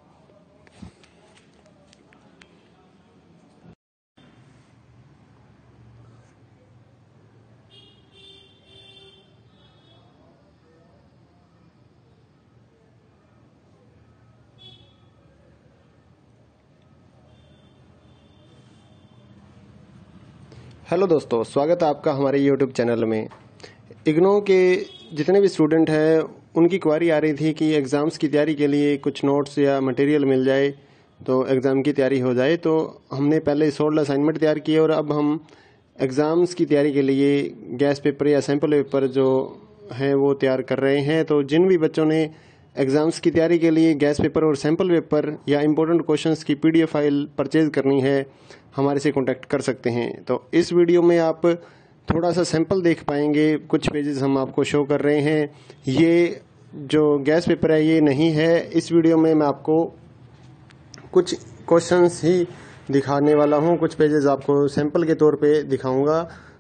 हेलो दोस्तों, स्वागत है आपका हमारे YouTube चैनल में। इग्नो के जितने भी स्टूडेंट हैं उनकी क्वारी आ रही थी कि एग्ज़ाम्स की तैयारी के लिए कुछ नोट्स या मटेरियल मिल जाए तो एग्ज़ाम की तैयारी हो जाए। तो हमने पहले 16 असाइनमेंट तैयार किए और अब हम एग्ज़ाम्स की तैयारी के लिए गैस पेपर या सैम्पल पेपर जो हैं वो तैयार कर रहे हैं। तो जिन भी बच्चों ने एग्ज़ाम्स की तैयारी के लिए गैस पेपर और सैम्पल पेपर या इम्पोर्टेंट क्वेश्चंस की PDF फाइल परचेज़ करनी है, हमारे से कॉन्टैक्ट कर सकते हैं। तो इस वीडियो में आप थोड़ा सा सैंपल देख पाएंगे, कुछ पेजेस हम आपको शो कर रहे हैं। ये जो गैस पेपर है ये नहीं है। इस वीडियो में मैं आपको कुछ क्वेश्चंस ही दिखाने वाला हूँ, कुछ पेजेस आपको सैंपल के तौर पे दिखाऊंगा।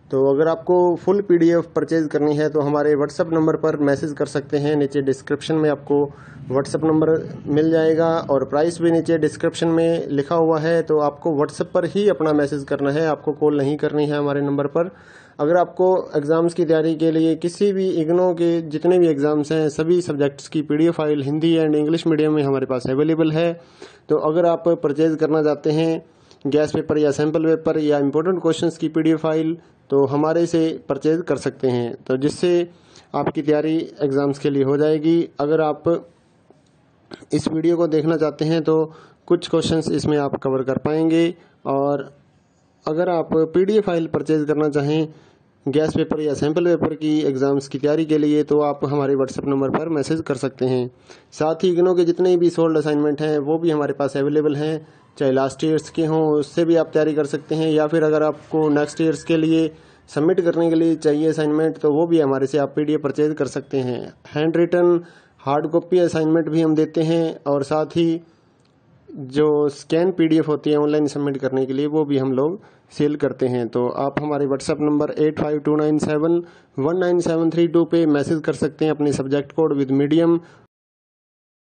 तो अगर आपको फुल PDF परचेज़ करनी है तो हमारे व्हाट्सअप नंबर पर मैसेज कर सकते हैं। नीचे डिस्क्रिप्शन में आपको व्हाट्सअप नंबर मिल जाएगा और प्राइस भी नीचे डिस्क्रिप्शन में लिखा हुआ है। तो आपको व्हाट्सअप पर ही अपना मैसेज करना है, आपको कॉल नहीं करनी है हमारे नंबर पर। अगर आपको एग्ज़ाम्स की तैयारी के लिए किसी भी इग्नो के जितने भी एग्ज़ाम्स हैं सभी सब्जेक्ट्स की PDF file Hindi and English medium में हमारे पास अवेलेबल है। तो अगर आप परचेज़ करना चाहते हैं गैस पेपर या सैम्पल पेपर या इम्पोर्टेंट क्वेश्चंस की PDF फाइल तो हमारे से परचेज़ कर सकते हैं, तो जिससे आपकी तैयारी एग्ज़ाम्स के लिए हो जाएगी। अगर आप इस वीडियो को देखना चाहते हैं तो कुछ क्वेश्चंस इसमें आप कवर कर पाएंगे। और अगर आप PDF फाइल परचेज़ करना चाहें गैस पेपर या सैम्पल पेपर की एग्ज़ाम्स की तैयारी के लिए तो आप हमारे व्हाट्सएप नंबर पर मैसेज कर सकते हैं। साथ ही इग्नो के जितने भी सोल्ड असाइनमेंट हैं वो भी हमारे पास अवेलेबल हैं, चाहे लास्ट ईयर्स के हों उससे भी आप तैयारी कर सकते हैं, या फिर अगर आपको नेक्स्ट ईयर्स के लिए सबमिट करने के लिए चाहिए असाइनमेंट तो वो भी हमारे से आप PDF परचेज कर सकते हैं। Hand written hard copy assignment भी हम देते हैं और साथ ही जो स्कैन PDF होती है ऑनलाइन सबमिट करने के लिए वो भी हम लोग सेल करते हैं। तो आप हमारे व्हाट्सएप नंबर 8529719732 पे मैसेज कर सकते हैं अपने सब्जेक्ट कोड विद मीडियम